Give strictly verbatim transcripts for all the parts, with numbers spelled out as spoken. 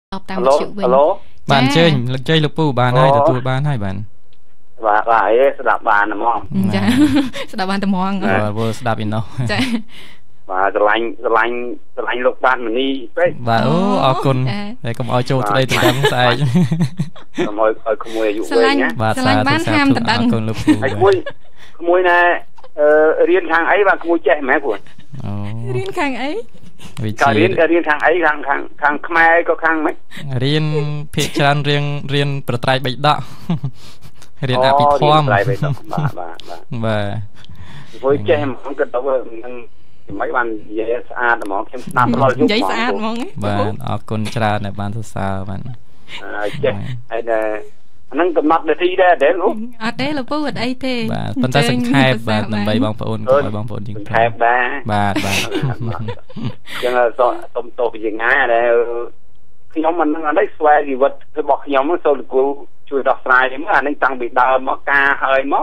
ตอบตามชิวវិញบ้านเจยลึกเจยลูกปูบ้านให้ตัวบ้านให้บ้านว่าว่าไอ้สลับบานนะมองจ้ะสลับบานตะมองเออบ่สลับอีกเนาะจ้ะว่าสลายสลายสลายลูกบ้านมันนี่เป๊ะว่าโอ้ออกคนแต่ก็เอาโจทย์ได้ตัวดังใส่ขโมยขโมยอยู่เว้ยเนี่ยสลายบ้านห้ามตะดังไอ้ขโมยขโมยนะเออเรียนทางไอ้ว่าขโมยแจ้แม่ปวดเรียนทางไอ้ก็เรียนก็เรียนทางไอ้ทางทางทางขมายก็ทางไหมเรียนเพชรชานเรียนเรียนประไตรใบดะเรียนอภิธรรมบ้าบ้าบ้าบ้าขโมยแจ้มันก็ต้องว่ามันmấy bạn dễ xa mà món kem snap rồi giúp giấy xa món ấy bạn ở con tra này bạn sao bạn chết hay là nâng cầm mặt để thi ra để luôn ở đây là bố ở đây thế bạn phần ta sinh khai bạn làm bay bóng phun coi bóng phun chính khai ba ba ba cho nên so tôm tổ cái gì ngay đây khi nhóm mình ở đây xoay gì vật tôi bỏ nhóm nó sâu được cô chui đọc sai thì mới là nên tăng bị đau mất ca hơi mất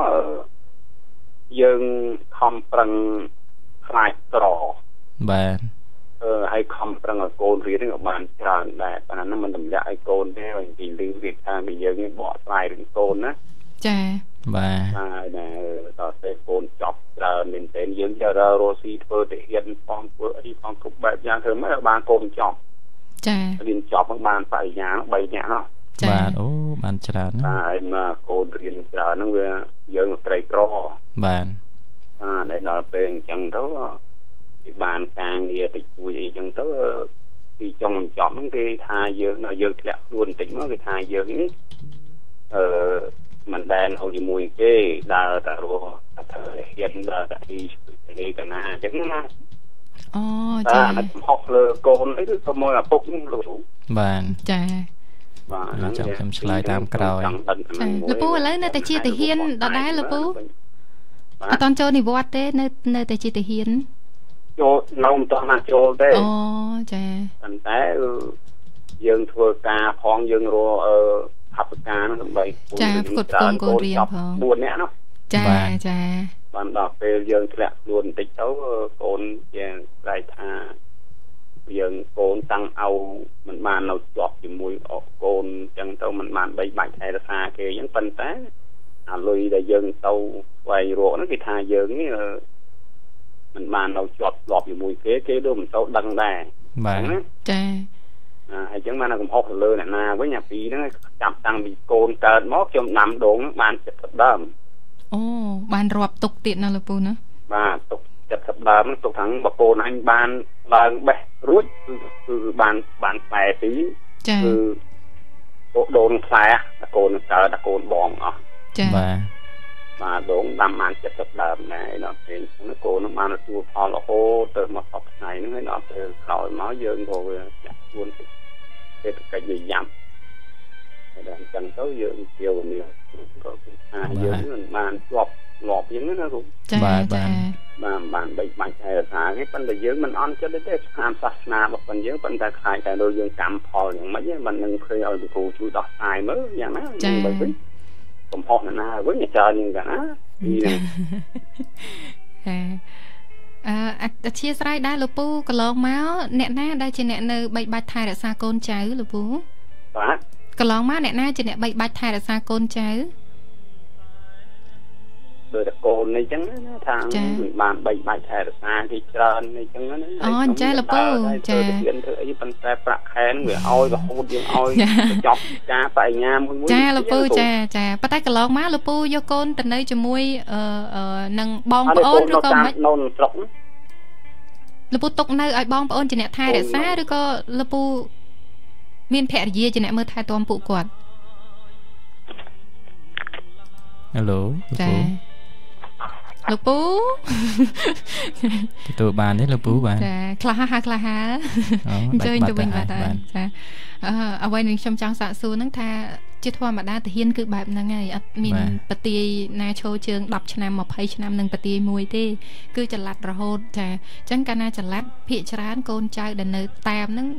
dừng không bằng khai trò bạn ờ hay không rằng là côn riết của bạn tràn đại bạn nó mình làm dạy côn thế rồi vì lưu việc ta bây giờ cái bỏ sai đừng côn á chà và sai nè tao sẽ côn chọc ra mình tên dưỡng cho ra rosi thôi để hiện con của đi con cục bẹp nhà thường mấy bạn côn chọc chà liền chọc các bạn phải nhà nó bay nhà nó bạn ô bạn tràn sai mà côn riết tràn nó về dưỡng một cây cỏ bạn à để nó bên chân đó thì bàn càng gì thì vui chân đó thì trong chọn cái thai dơ nó dơ lẹ luôn tính nó cái thai dơ những ờ mình đèn hồi mùi cái đà đà rồi hiện là đi đi cái nào chứ nó oh à nó học là con ấy có môi là phục luôn bạn chà và nó trong trong slide tam cào lụp bố lấy nơi tại chia tại hiên đó đá lụp bố ở toàn châu này vót thế nơi nơi tại chia tại hiên cho nông toàn là cho thế oh chà thành té dương thưa ca phong dương rồi ờ học ca nó vậy chà cột con con riêng phong buồn nè nó chà chà bạn đọc về dương thì luôn tịch đấu con về lại tha dương con tăng âu mình màn nó chọt thì mùi con chẳng tao mình màn bay bạch hay là xa kề những phân té à lùi để dương tàu quay rồi nó cái thà dương ấy mình màn nó chọt lọt thì mùi kế kế đôi mình tàu đăng đà bạn chà à hay chẳng mà nó cũng học lơ này na với nhà phí nó chạm tăng bị cồn cơn mót trong nằm đốn bàn chật thập đâm ô bàn rọp tục tiện nào là bù nữa và tục chật thập đâm tục thắng bậc cồn anh bàn bàn bè rút từ bàn bàn phè tí từ đồn phè cồn cờ đã cồn bòn à và mà đốn đâm ăn chật thập đâm này nó thì nó cồn nó mà nó chua phò là hô từ một học này nó nó từ khỏi nói dương rồi luôn cái cái gì dặm để chẳng tới dương chiều nhiều có à dương mình bàn lọp lọp những nó cũng bà bà mà bàn bị bệnh hay là thả cái vấn đề dương mình ăn cho đến tết ham sát na một phần dương phần ta khai tại đôi dương cảm phò những mấy mình đừng khơi ở bị cụ chui đọt xài mớiอย่างนั้นbởi vìผมพอนะvới nhà trời như cả đi này à chia sẻ đây là pu cái lon máu nẹt na đây chỉ nẹt nơi bay bay thai đã xa côn cháu là pu cái lon máu nẹt na chỉ nẹt bay bay thai đã xa côn cháu rồi côn này chẳng nó thằng bàn bay bay thai đã xa thì trơn này chẳng nó oh cháu là pu cháu chuyện thứ ấy bên xe bạc khen người oi và hôn tiếng oi chọc cha tại nhà muốn cha là pu cha cha bắt tay cái lon máu là pu vô côn tình nơi cho mui nâng bong ôn rồi con mấyลปูตกในไอ้บ้องปอนจีเนทายแต่ซาหรือก็ลปูมีนแผลเยี่ยจีเนเมื่อทายตัวปูกวดฮัลโหลลปูตัวบานนี่ลปูบานคลาฮาคลาฮาเจอตัวเป็นบานจ้ะเอาไว้หนึ่งชมจังสะสูนั่งทาจิตว่ามาได้แต่เฮียนคือแบบนั้นไงมีปฏินาโชเชิงดับชนะมาภัยชนะหนึ่งปฏิมวยที่คือจะลัดระโหดจ้ะจังการน่าจะลัดพิจารณาโกนใจเดินเนอตามนั่ง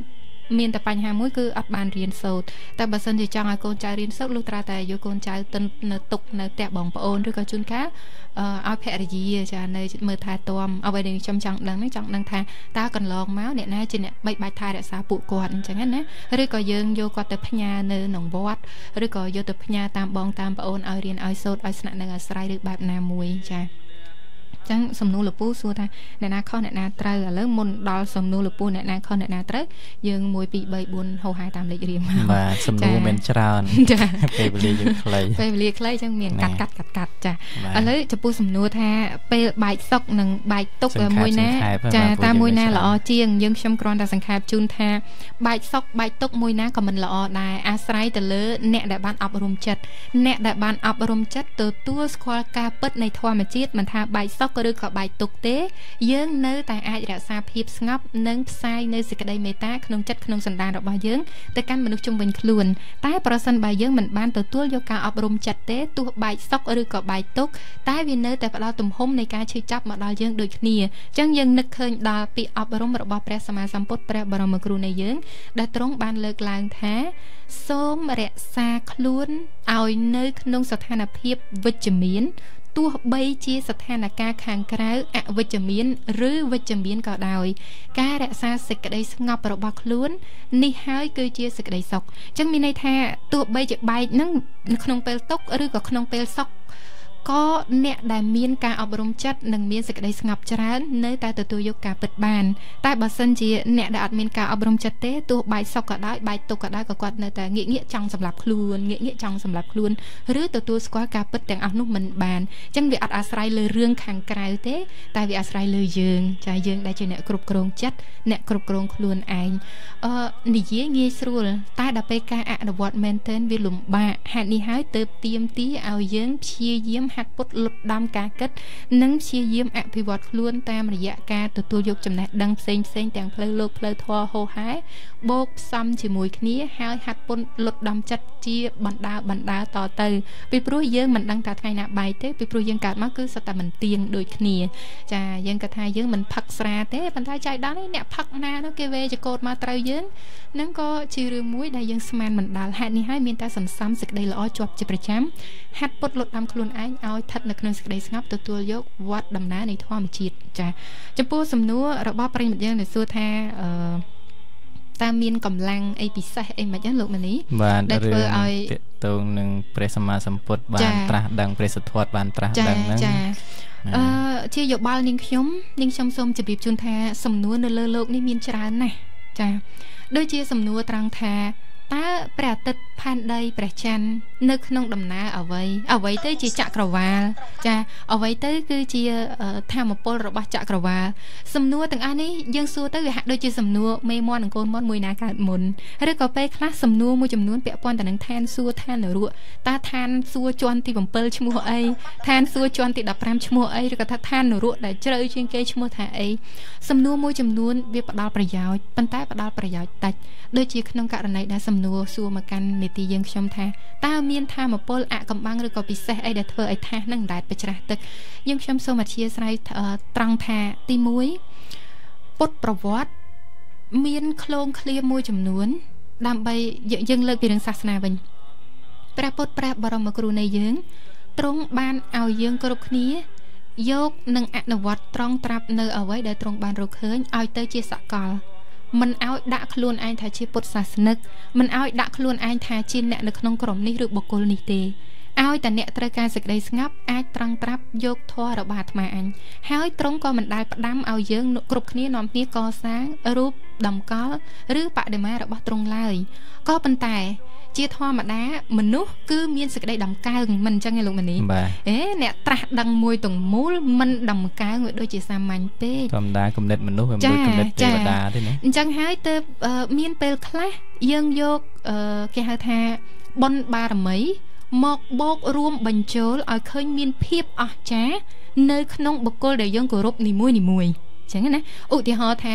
មានតែបញ្ហាមួយគឺអត់បានរៀនសូត្រតែបើសិនជាចង់ឲ្យកូនចៅរៀនសូត្រលុះត្រាតែយកកូនចៅទៅនៅទុកនៅផ្ទះបងប្អូនឬក៏ជួនកាលឲ្យភរិយាចានៅមើលថែទាំអ្វីដែលខ្ញុំចង់ដឹងហ្នឹងចង់ដឹងថាតើកន្លងមកអ្នកណាជាអ្នកបីបាច់ថែរក្សាពួកគាត់អញ្ចឹងណាឬក៏យើងយកគាត់ទៅផ្ញើនៅក្នុងវត្តឬក៏យកទៅផ្ញើតាមបងតាមប្អូនឲ្យរៀនឲ្យសូត្រឲ្យស្នាក់នៅអាស្រ័យឬបែបណាមួយចាចឹងសំណួរលពូសួរថាអ្នកណាខុសអ្នកណាត្រូវឥឡូវមុនដល់សំណួរលពូអ្នកណាខុសអ្នកណាត្រូវយើងone two three fourហៅហៅតាមលេខរៀងមកបាទសំណួរមានច្រើនចាពេលវេលាយើងខ្លីពេលវេលាខ្លីចឹងមានកាត់កាត់កាត់កាត់ចាឥឡូវចំពោះសំណួរថាពេលបែកសុកនិងបែកទុកមួយណាចាតាមមួយណាល្អជាងយើងខ្ញុំគ្រាន់តែសង្ខេបជូនថាបែកសុកបែកទុកមួយណាក៏មិនល្អដែរអាស្រ័យទៅលើអ្នកដែលបានអប់រំចិត្តអ្នកដែលបានអប់រំចិត្តទទួលស្គាល់ការពិតនៃធម្មជាតិមិនថាបែកសុកឬក៏បែកទុកទេយើងនៅតែអាចរក្សាភាពស្ងប់និងផ្សាយនៅសេចក្តីមេត្តាក្នុងចិត្តក្នុងសន្តានរបស់យើងទៅកាន់មនុស្សជុំវិញខ្លួនតែប្រសិនបើយើងមិនបានទទួលយកការអប់រំចិត្តទេទោះបែកសុកឬក៏បែកទុកតែវានៅតែផ្ដល់ទំហំនៃការឈឺចាប់មកដល់យើងដូចគ្នាអញ្ចឹងយើងនឹកឃើញដល់ពាក្យអប់រំរបស់ព្រះសម្មាសម្ពុទ្ធព្រះបរមគ្រូនៃយើងដែលទ្រង់បានលើកឡើងថាសូមរក្សាខ្លួនឲ្យនៅក្នុងស្ថានភាពវិជ្ជមានទោះបីជាស្ថានភាពខាងក្រៅអវិជ្ជមានឬវិជ្ជមានក៏ដោយការរក្សាសេចក្តីស្ងប់របស់ខ្លួននេះហើយគឺជាសេចក្តីសុខអញ្ចឹងមានន័យថាទោះបីជាបែកហ្នឹងក្នុងពេលទុកឬក៏ក្នុងពេលសុខក៏អ្នកដែលមានការអប់រំចិត្តនិងមានសេចក្តីស្ងប់ច្រើននៅតែទទួលយកការពិតបានតែបើសិនជាអ្នកដែលអត់មានការអប់រំចិត្តទេទោះបែកសុកក៏ដោយបែកទុកក៏ដោយក៏គាត់នៅតែងាកងាកចង់សម្លាប់ខ្លួនងាកងាកចង់សម្លាប់ខ្លួនឬទទួលស្គាល់ការពិតទាំងអស់នោះមិនបានអញ្ចឹងវាអត់អាស្រ័យលើរឿងខាងក្រៅទេតែវាអាស្រ័យលើយើងចាយើងដែលជាអ្នកគ្រប់គ្រងចិត្តអ្នកគ្រប់គ្រងខ្លួនឯងអឺនិយាយងាយស្រួលតែដល់ពេលការអនុវត្តមែនទែនវាលំបាកហេតុនេះហើយទើបទាមទារឲ្យយើងព្យាយាមហាត់ពុតលុតដំការគិតនិងព្យាយាមអភិវឌ្ឍខ្លួនតាមរយៈការទទួលយកចំណេះដឹងផ្សេងផ្សេងទាំងផ្លូវលោកផ្លូវធម៌ហូរហែបូកផ្សំជាមួយគ្នាហើយហាត់ពុតលុតដំចិត្តជាបណ្ដាបណ្ដាតទៅពីព្រោះយើងមិនដឹងថាថ្ងៃណាបែកទេពីព្រោះយើងកើតមកគឺសុទ្ធតែមិនទៀងដូចគ្នាចាយើងគាត់ថាយើងមិនផឹកស្រាទេប៉ុន្តែចៃដន្យអ្នកផឹកណានោះគេវេចកោតមកត្រូវយើងនឹងក៏ជារឿងមួយដែលយើងស្មានមិនដល់ហេតុនេះហើយមានតែសន្សំសេចក្តីល្អជាប់ជាប្រចាំហាត់ពុតលុតដំខ្លួនឯងឲ្យស្ថិតនៅក្នុងសេចក្តីស្ងប់ទទួលយកវត្តដំណើរនៃធម្មជាតិចាចំពោះសំណួររបស់ប្រិយមិត្តយើងដែលសួរថាអឺតើមានកម្លាំងអីពិសេសអីមិនចឹងលោកម៉ានីដែលធ្វើឲ្យតកតងនឹងព្រះសម្មាសម្ពុទ្ធបានត្រាស់ដឹងព្រះសទ្ធវត្តបានត្រាស់ដឹងហ្នឹងចាអឺជាយោបល់នាងខ្ញុំនាងខ្ញុំសូមជម្រាបជូនថាសំណួរនៅលើលោកនេះមានច្រើនណាស់ចាដូចជាសំណួរត្រង់ថាតើព្រះអាទិត្យផែនដីព្រះច័ន្ទនៅក្នុងដំណើរអ្វីអ្វីទៅជាចក្រវាលចាអ្វីទៅគឺជាធម្មពលរបស់ចក្រវាលសំណួរទាំងអស់នេះយើងសួរទៅវាហាក់ដូចជាសំណួរមេមន់និងកូនមន់មួយណាកើតមុនឬក៏ពេលខ្លះសំណួរមួយចំនួនពាក់ព័ន្ធទៅនឹងឋានសួគ៌ឋាននរកតើឋានសួគ៌ជាន់ទីsevenឈ្មោះអីឋានសួគ៌ជាន់ទីfifteenឈ្មោះអីឬក៏ថាឋាននរកដែលជ្រៅជាងគេឈ្មោះថាអីសំណួរមួយចំនួនវាផ្ដល់ប្រយោជន៍ប៉ុន្តែផ្ដល់ប្រយោជន៍តិចដូចជាក្នុងករណីដែលសំណួរសួរមកកាន់នីតិយើងខ្ញុំថាតើមានធម្មពលអកំបាំងឬក៏ពិសេសអីដែលធ្វើឲ្យថាសនឹងដែតបច្រាស់ទឹកយើងខ្ញុំសូមអធិស្ឋានត្រង់ថាទីoneពុទ្ធប្រវត្តិមានឃ្លោងឃ្លាមួយចំនួនដើម្បីយើងលើកពីរឿងសាសនាវិញព្រះពុទ្ធព្រះបរមគ្រូនៃយើងទ្រង់បានឲ្យយើងគ្រប់គ្នាយកនិងអនុវត្តត្រង់ត្រាប់នៅអ្វីដែលទ្រង់បានរកឃើញឲ្យទៅជាសកលមិនឲ្យដាក់ខ្លួនឯងថាជាពុទ្ធសាសនិកមិនឲ្យដាក់ខ្លួនឯងថាជាអ្នកនៅក្នុងក្រុមនេះឬបុគ្គលនេះទេឲ្យតែអ្នកត្រូវការសេចក្តីស្ងប់អាចត្រង់ត្រាប់យកធម៌របស់អាត្មាអញហើយទ្រង់ក៏មិនដែលផ្ដាំឲ្យយើងគ្រប់គ្នានាំគ្នាកសាងរូបតម្កល់ឬបដិមារបស់ទ្រង់ឡើយក៏ប៉ុន្តែជាធម្មតាមនុស្សគឺមានសេចក្តីដំកើងមិនអញ្ចឹងទេលោកម៉ានីអេអ្នកត្រាស់ដឹងមួយទាំងមូលមិនដំកើងដូចជាសាមញ្ញពេកធម្មតាគំនិតមនុស្សវាមិនគំនិតទេវតាទេណាអញ្ចឹងហើយទើបមានពេលខ្លះយើងយកគេហៅថាបុណ្យបារមីមកបូករួមបញ្ចូលឲ្យឃើញមានភាពអស្ចារ្យនៅក្នុងបុគ្គលដែលយើងគោរពនីមួយនីមួយអញ្ចឹងណាឧទាហរណ៍ថា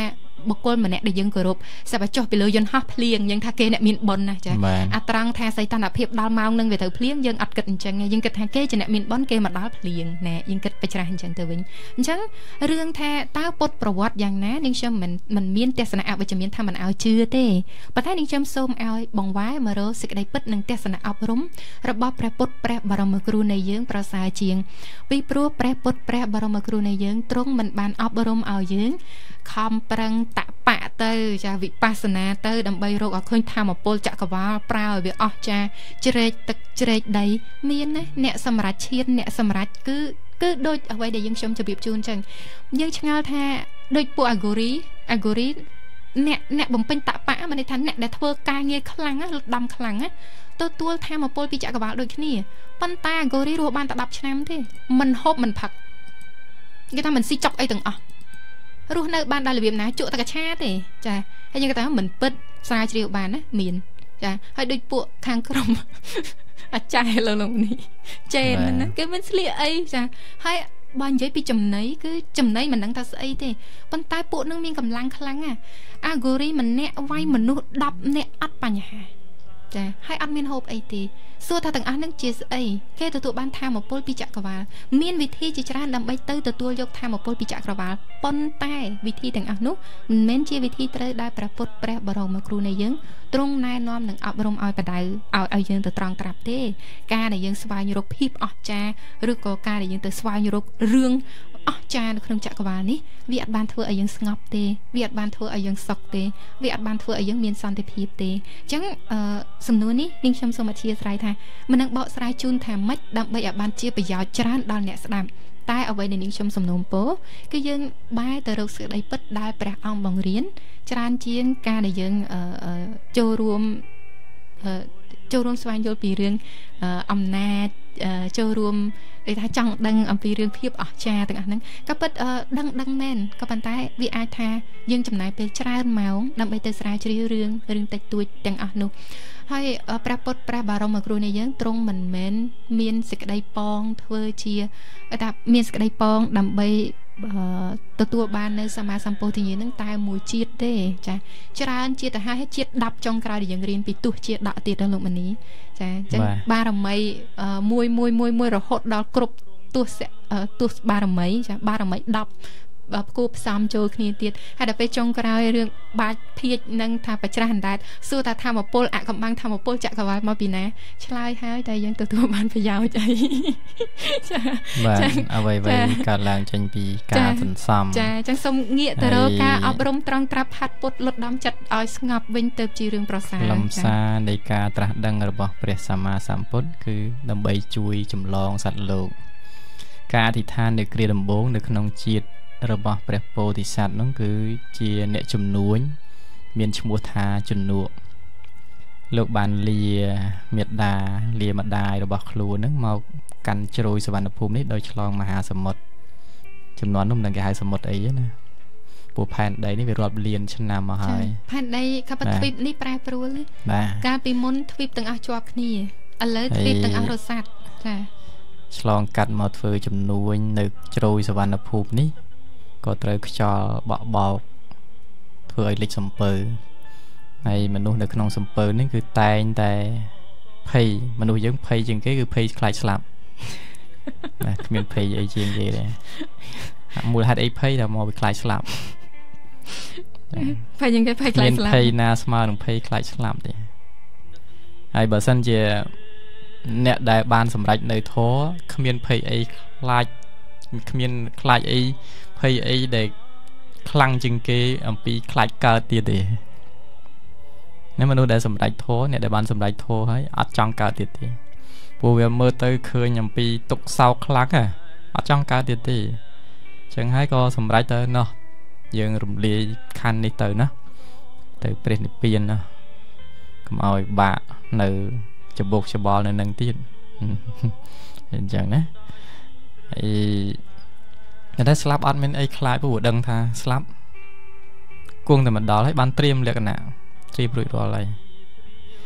បុគ្គលម្នាក់ដែលយើងគោរពសិបចុះពីលើយន្តហោះភ្លៀងយើងថាគេអ្នកមានបុណ្យណាចាអាត្រង់ថាសីតុណ្ហភាពដល់ម៉ោងនឹងវាទៅភ្លៀងយើងអត់គិតអញ្ចឹងយើងគិតថាគេជាអ្នកមានបុណ្យគេមកដល់ភ្លៀងណែយើងគិតបច្ច្រាស់អញ្ចឹងទៅវិញអញ្ចឹងរឿងថាតើពុតប្រវត្តិយ៉ាងណានាងខ្ញុំមិនមិនមានទស្សនៈអវិជ្ជមានថាមិនឲ្យជឿទេប៉ុន្តែនាងខ្ញុំសូមឲ្យបងវ៉ែមករកសេចក្តីពិតនិងទស្សនៈអប់រំរបស់ព្រះពុទ្ធព្រះបរមគ្រូនៃយើងប្រសើរជាងពីព្រោះព្រះពុទ្ធព្រះបរមគ្រូនៃយើងទ្រង់មិនបានអប់រំឲ្យយើងខំប្រឹងតបៈទៅចាវិបស្សនាទៅដើម្បីរកឲ្យឃើញធម្មពលចក្រវាលប្រើឲ្យវាអស់ចាជ្រែកទឹកជ្រែកដីមានណាអ្នកសម្រេចឈានអ្នកសម្រេចគឺគឺដូចអ្វីដែលយើងខ្ញុំជម្រាបជូនអញ្ចឹងយើងឆ្ងល់ថាដូចពួកអាហ្គូរីអាហ្គូរីអ្នកអ្នកបំពេញតបៈមានន័យថាអ្នកដែលធ្វើការងារខ្លាំងណាលដំខ្លាំងណាទទួលធម្មពលពីចក្រវាលដូចគ្នាប៉ុន្តែអាហ្គូរីរស់បានតែដប់ឆ្នាំទេមិនហូបមិនផឹកគេថាមិនស៊ីចុកអីទាំងអស់រស់នៅបានដល់របៀបណាជក់តែកឆាទេចាហើយយើងគេថាមិនពិតស្រាវជ្រាវបានណាមានចាហើយដូចពួកខាងក្រុមអាចារ្យលោកលោកនេះចេនណាគេមិនស្លៀកអីចាហើយបើនិយាយពីចំណីគឺចំណីមិនដឹងថាស្អីទេប៉ុន្តែពួកនឹងមានកម្លាំងខ្លាំងណាអាហ្គូរីម្នាក់វាយមនុស្សដប់នាក់អត់បញ្ហាចាហើយអត់មានហូបអីទេសួរថាទាំងអស់នឹងជាស្អីគេទទួលបានធម្មពលពីចក្រវាលមានវិធីជាច្រើនដើម្បីទៅទទួលយកធម្មពលពីចក្រវាលប៉ុន្តែវិធីទាំងអស់នោះមិនមែនជាវិធីត្រូវដែលព្រះពុទ្ធព្រះបរមគ្រូនៃយើងទ្រង់ណែនាំនិងអប់រំឲ្យបដៅឲ្យឲ្យយើងទៅត្រង់ត្រាប់ទេការដែលយើងស្វែងរកភាពអស្ចារ្យឬក៏ការដែលយើងទៅស្វែងរករឿងអស្ចារ្យនៅក្នុងចក្រវាលនេះវាអត់បានធ្វើឲ្យយើងស្ងប់ទេវាអត់បានធ្វើឲ្យយើងសុខទេវាអត់បានធ្វើឲ្យយើងមានសន្តិភាពទេអញ្ចឹងអឺសំណួរនេះនាងខ្ញុំសូមអធិស្ឋានថាមិននឹងបកស្រាយជូនថាម៉េចដើម្បីឲ្យបានជាប្រយោជន៍ច្រើនដល់អ្នកស្ដាប់តែអ្វីដែលនាងខ្ញុំសំណូមពរគឺយើងបែរទៅរកសេចក្តីពិតដែលព្រះអង្គបង្រៀនច្រើនជាងការដែលយើងចូលរួមចូលរួមស្វែងយល់ពីរឿងអំណាចចូលរួមគេថាចង់ដឹងអំពីរឿងភាពអស្ចារ្យទាំងអស់ហ្នឹងក៏ពិតដឹងដឹងមែនក៏ប៉ុន្តែវាអាចថាយើងចំណាយពេលច្រើនម៉ោងដើម្បីទៅស្រាវជ្រាវរឿងរឿងតិចតួចទាំងអស់នោះហើយព្រះពុទ្ធព្រះបរមគ្រូនៃយើងទ្រង់មិនមែនមានសេចក្តីប៉ងធ្វើជាថាមានសេចក្តីប៉ងដើម្បីទទួលបាននៅសម្មាសម្ពោធិញ្ញាណនឹងតែមួយជាតិទេចាច្រើនជាតិទៅហើយជាតិដប់ចុងក្រោយដែលយើងរៀនពីទស្សជាដកទៀតដល់លោកមនីចាអញ្ចឹងបារមីមួយមួយមួយមួយរហូតដល់គ្រប់ទស្សទស្សបារមីចាបារមីដប់ផ្គូផ្សំចូលគ្នាទៀតហើយដល់ពេលចុងក្រោយរឿងបាច់ភៀចនឹងថាបច្ច្រាស់អណ្ដែតសួរថាធម្មពលអកំបាំងធម្មពលចក្រវាលមកពីណាឆ្លើយហើយតែយើងទទួលបានប្រយោជន៍អីចាបាទអ្វីៗកើតឡើងចេញពីការសន្សំចាអញ្ចឹងសូមងាកទៅរកការអប់រំត្រង់ត្រាប់ហាត់ពុតលុតដំចិត្តឲ្យស្ងប់វិញទៅជារឿងប្រសើរលំសារនៃការត្រាស់ដឹងរបស់ព្រះសម្មាសម្ពុទ្ធគឺដើម្បីជួយចម្លងសត្វលោកការអធិដ្ឋាននៅគ្រាដំបូងនៅក្នុងជាតិរបស់ព្រះពោធិសត្វនោះគឺជាអ្នកជំនួញមានឈ្មោះថាជំនួកលោកបានលាមេត្តាលាម្ដាយរបស់ខ្លួននឹងមកកាន់ជ្រោយសវណ្ណភូមិនេះដោយឆ្លងមហាសមុទ្រចំនួននោះមិនដឹងគេហៅសមុទ្រអីណាពួកផែនដីនេះវារាប់លានឆ្នាំមកហើយផែនដីខបទ្វីបនេះប្រែប្រួលកាលពីមុនទ្វីបទាំងអស់ជាប់គ្នាឥឡូវទ្វីបទាំងអស់រសាត់ចាឆ្លងកាត់មកធ្វើជំនួញនៅជ្រោយសវណ្ណភូមិនេះក៏ត្រូវខ្យល់បក់បោកធ្វើឲ្យលិចសំពើហើយមនុស្សនៅក្នុងសំពើនេះគឺតែងតែភ័យមនុស្សយើងភ័យជាងគេគឺភ័យខ្លាចស្លាប់ណាគ្មានភ័យអីជាងគេទេមូលហេតុអីភ័យតែមកវាខ្លាចស្លាប់ភ័យជាងគេភ័យខ្លាចស្លាប់មានភ័យណាស្មើនឹងភ័យខ្លាចស្លាប់ទេហើយបើសិនជាអ្នកដែលបានសម្រេចនៅធម៌គ្មានភ័យអីខ្លាចគ្មានខ្លាចអីភ័យអីដែលខ្លាំងជាងគេអំពីខ្លាចកើតទៀតទេអ្នកមនុស្សដែលសម្រេចធម៌អ្នកដែលបានសម្រេចធម៌ហើយអត់ចង់កើតទៀតទេព្រោះវាមើលទៅឃើញអំពីទុក្ខសោកខ្លាំងហ៎អត់ចង់កើតទៀតទេអញ្ចឹងហើយក៏សម្រេចទៅណោះយើងរំលាយខណ្ឌនេះទៅណាទៅព្រះនិព្វានណាកុំឲ្យបាក់នៅច្បុកច្បល់នៅនឹងទៀតអញ្ចឹងណាអីតែស្លាប់អត់មានអីខ្លាចព្រោះដឹងថាស្លាប់គង់តែមកដល់ហើយបានត្រៀមលក្ខណៈត្រៀមរួចរាល់ហើយ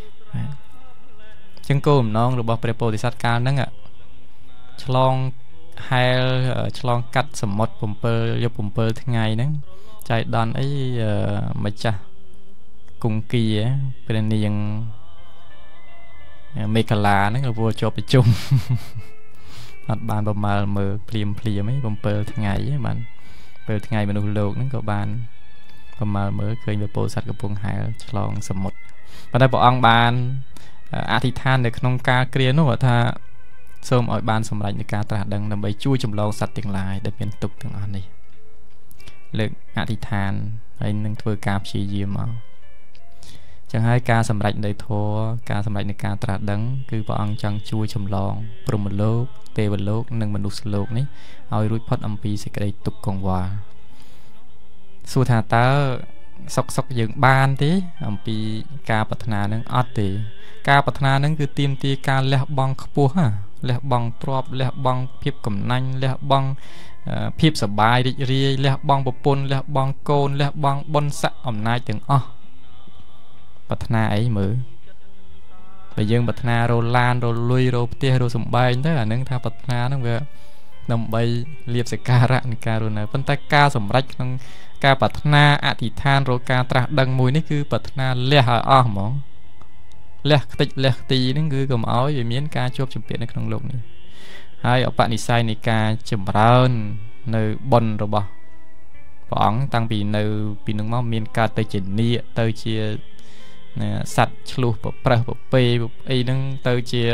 ចឹងគោលបំណងរបស់ព្រះពោធិសត្វកាលហ្នឹងឆ្លង hell chlong cắt sầm mót bùm pơ vô bùm pơ thứ ngày nè chạy đòn ấy mà cha cùng kỳ á bên nàyยังเมกาลานั่นก็วัวจบไปจุ่มอัดบานประมาณมือเพลียมเพลียไหมบมเปิลทั้งไงมันเปิลทั้งไงมันดูโลกนั่นก็บานประมาณมือเคยไปโปรสัตกับพวงหายฉลองสมุดมาได้บอกอังบานอาทิตย์ท่านในขนมกาเกลียนว่าถ้าส้มอ่อยบานสมรัยในการตราดังนำไปช่วยจำลองสัตว์ต่างหลายได้เป็นตุกต่างอันนี้เลือกอาทิตย์ท่านไอ้นั่งทัวร์กาบชียืมเอาจังให้การสำเร็จในทัวการสำเร็จในการตราดังคือพระองค์จังช่วยจำลองปรุมโลกเตวโลกหนึ่งมนุษย์โลกนี้เอารุ่ยพอดอัมพีสิกระไดตุกกงวาสุธาตาสกสกยังบานที่อัมพีการพัฒนานั้นอัดที่การพัฒนานั้นคือเตรียมตีการเลี้ยบังขปัวฮะเลี้ยบังตรอบเลี้ยบังเพียบกำนันเลี้ยบังเพียบสบายดิเรียเลี้ยบังปปนเลี้ยบังโกนเลี้ยบังบนสะอำนาจถึงอ๋อพัฒนาไอ้เหมือไปยังพัฒนาโรลานโรลุยโรเตียโรสมบัยนั่นแหละนั่งทางพัฒนานั่งเวอนำไปเรียบสการะในการโรนัยพันธการสมรักนั่งการพัฒนาอธิษฐานโรการตรัสดังมวยนี่คือพัฒนาเลี้ยหาอ้อมองเลี้ยติเลี้ยตีนั่นคือกำเอาอย่างมีการจบจุดเปลี่ยนในขนมโลกนี้ให้เอาปณิสัยในการจุ่มร้อนในบนระบบป๋องตั้งปีในปีนึงมั่งมีการเตยจินนี่เตยเชียสัตว์ฉลูปประปเปย์ไอ้นึงเตยเชีย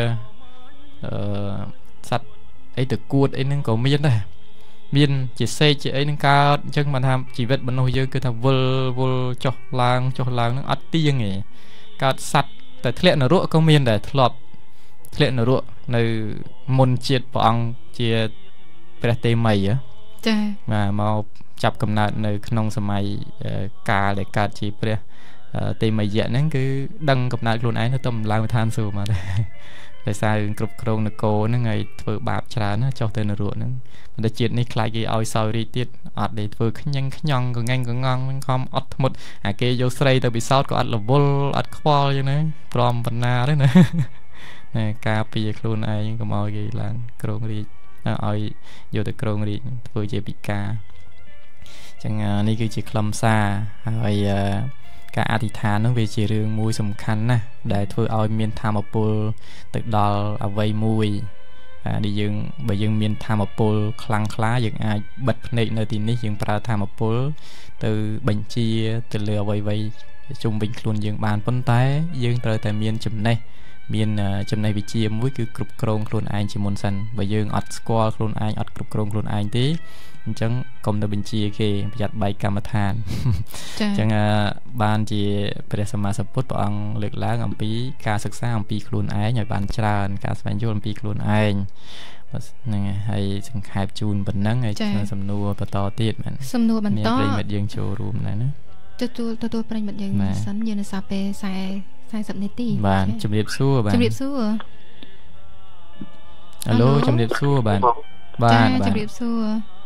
สัตว์ไอ้ตะกูดไอ้นึงก็มีนะมีนจีเซ่จีไอ้นึงการจังมันทำชีวิตบรรลุเยอะคือทำวอลวอลจอกลางจอกลางนึงอัดตียังไงการสัตว์แต่ทะเลนรกก็มีแต่ทลอบทะเลนรกในมนเจียดปองเจียประเทศใหม่อะมามาจับกำเนิดในขนมสมัยกาเลยการจีเปรียตีไม่เยอะนั่นคือดังกับนายคนไอ้นั่นต้มลายทานสูมาได้แต่สายกรุบกรงนโกนั่นไงเฟือบาปชรานะเจ้าเตนรัวนั่นมันจะจีดนี่คล้ายกี่เอาซอยรีติดอัดเลยเฟือขยังขยองก็งันก็งองมันคอมอัดหมดไอ้เกยโยสไลแต่บิซอดก็อัดละวอลอัดควอลอย่างนั้นพร้อมบรรณาด้วยนะเนี่ยกาปีโคลนไอ้ยังก็มองกี่หลังกรงรีเอาโยแต่กรงรีเฟือเจปิกาจังนี่คือจีคลำซาไอ้การอธิษฐานนั้นเป็นเรื่องมวยสำคัญนะได้เพื่อเอาเมียนธรรมปูตึกดอลเอาไว้มวยดิยังไปยังเมียนธรรมปูคลังคล้าอย่างไอ้บัดในในที่นี้ยังปราธรรมปูtừบัญชีtừเรือไว้ไว้จุ่มเป็นคลุนยังบานป้นท้ายยังเจอแต่เมียนจุ่มในเมียนจุ่มในวิจิมวยคือกรุบกรองคลุนไอจิมอนสันไปยังอัดสกอร์คลุนไออัดกรุบกรองคลุนไอที่จังกรมในบัญชีเกประหยัดใบกรรมฐานจังบ้านจีเปรียสมาสปุตปองเลือกล้างอัมพีการศึกษาอัมพีคลุนไอหน่อยบ้านจราการสมัยยุคอัมพีคลุนไอนั่นไงให้สังขารจูนบรรนังไงสำนวนประตอติดมันสำนวนบรรตอเป็นแบบยังโชว์รูมนะนะตัวตัวตัวตัวเป็นแบบยังสันยืนซาเปใส่ใส่สับเนตี้บ้านจำเรียบสู้บ้านจำเรียบสู้ฮัลโหลจำเรียบสู้บ้านบ้านจำเรียบสู้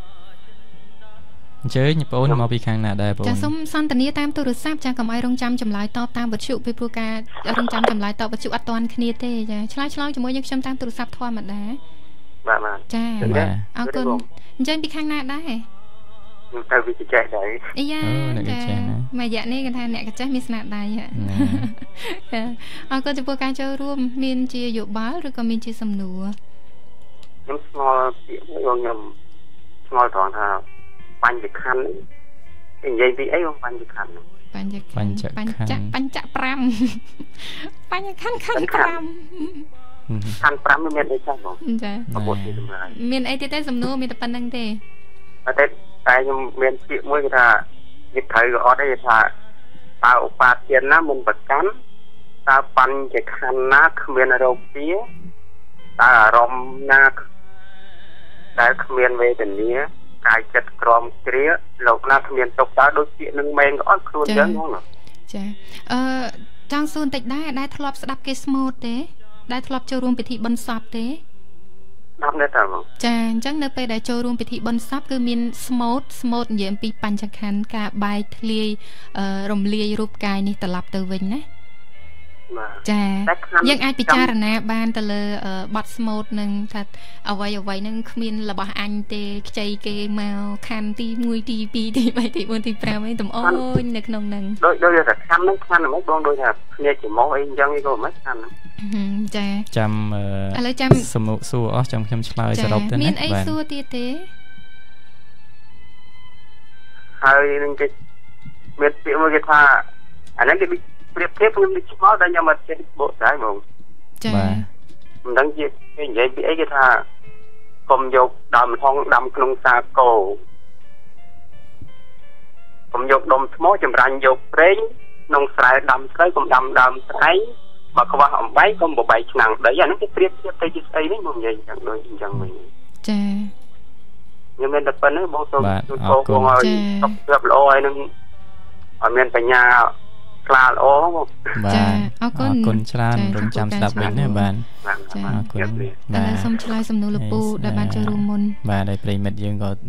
เจอญี่ปุ่นมาปีข้างหน้าได้ป่ะจะสมสันตนี้ตามตัวรถทราบจากกับไอ้รงจำจำลายตอบตามบัตรชุไปโปรแกรมรงจำจำลายตอบบัตรชุอัดตอนคณีเต้จ้ะชลายชลายจะมวยยังจำตามตัวรถทราบทอดมาได้มามาจ้าเอาคนเจอปีข้างหน้าได้แต่วิจิตรได้ไอ้ย่ามาอย่างนี้กันท่านเนี่ยก็จะมีสนาได้ฮะเอาก็จะโปรแกรมจะร่วมมีนจีอยู่บ้านหรือก็มีนจีสำนัวน้ำ small เสียงยงยำ small ถอนเท้าปัญจขันธ์อย่างใหญ่ปีไอ้ของปัญจขันธ์ปัญจขันธ์ปัญจปัญจปรำปัญจขันธ์ขันธ์ปรำขันธ์ปรำมันเป็นไอ้ช่างของจ้ะมีนไอ้ที่ได้สำนัวมีแต่ปันนังเตะแต่แต่ยังมีนเสียงมวยท่ายึดถือก็อดได้ท่าตาอุปาเทียนน้ำมันประกันตาปัญจขันธ์นักเมียนอารมณ์เสียตาอารมณ์นักได้เมียนเวทนี้กายจัดกรอมเกลียหลอกนักเมียนตกตาโดยเสียหนึ่งเมงก็อ้อนครูเยอะน้องหรอใช่เอ่อจังซูนติดได้ได้ทลบสดับเกสโมดเต้ได้ทลบโจรูมพิธีบนซับเต้นับได้แต่ว่าจ้าจังเนไปได้โจรูมพิธีบนซับคือมีนสโมดสโมดเยี่ยมปีปัญจขันธ์กาใบทะเลเอ่อรมเลียรูปกายนี่ตลับเตวินนะចាយើងអាចពិចារណាបានទៅលើបទស្មូតនឹងថាអ្វីអ្វីនឹងគ្មានរបស់អញទេខ្ចីគេមកខណ្ឌទីមួយទីពីរទីបីទីបួនទីប្រាំអីតំអូននៅក្នុងនឹងដូចដូចថាខណ្ឌនឹងខណ្ឌហ្នឹងបងដូចថាគ្នាជាមកអីអញ្ចឹងឯងក៏មិនខណ្ឌហ្នឹងចាចាំឥឡូវចាំសំណួរសួរអស់ចាំខ្ញុំឆ្លើយសរុបទៅណាមានអីសួរទៀតទេហើយនឹងគេមានពាក្យមួយគេថាអាហ្នឹងគេប្រៀបធៀបខ្ញុំឆ្ងល់តែខ្ញុំអត់ចេះបកស្រាយហ្មងចាមិនដឹងជាគេនិយាយពីអីគេថាកុំយកដើមថងដាំក្នុងសាគោកុំយកដុំថ្មចម្រាញ់យកប្រេងក្នុងស្រែដាំស្រូវកុំដាំដើមស្រូវបើខ្វះអំបែងកុំបបែកឆ្នាំងដីអាហ្នឹងគេប្រៀបធៀបទៅជាស្អីនេះមកនិយាយអញ្ចឹងដូចអញ្ចឹងវិញចាខ្ញុំមានតែប៉ុណ្្នេះបងសូមជួយបងឲ្យសុខភាពល្អហើយនឹងឲ្យមានបញ្ញាខ្លាល្អបងចាអរគុណអរគុណច្រើនរងចាំស្ដាប់វិញណាបាទចាអរគុណបាទសូមឆ្លើយសំណួរលោកពូដែលបានចូលរួមមុនបាទហើយប្រិមិត្តយើងក៏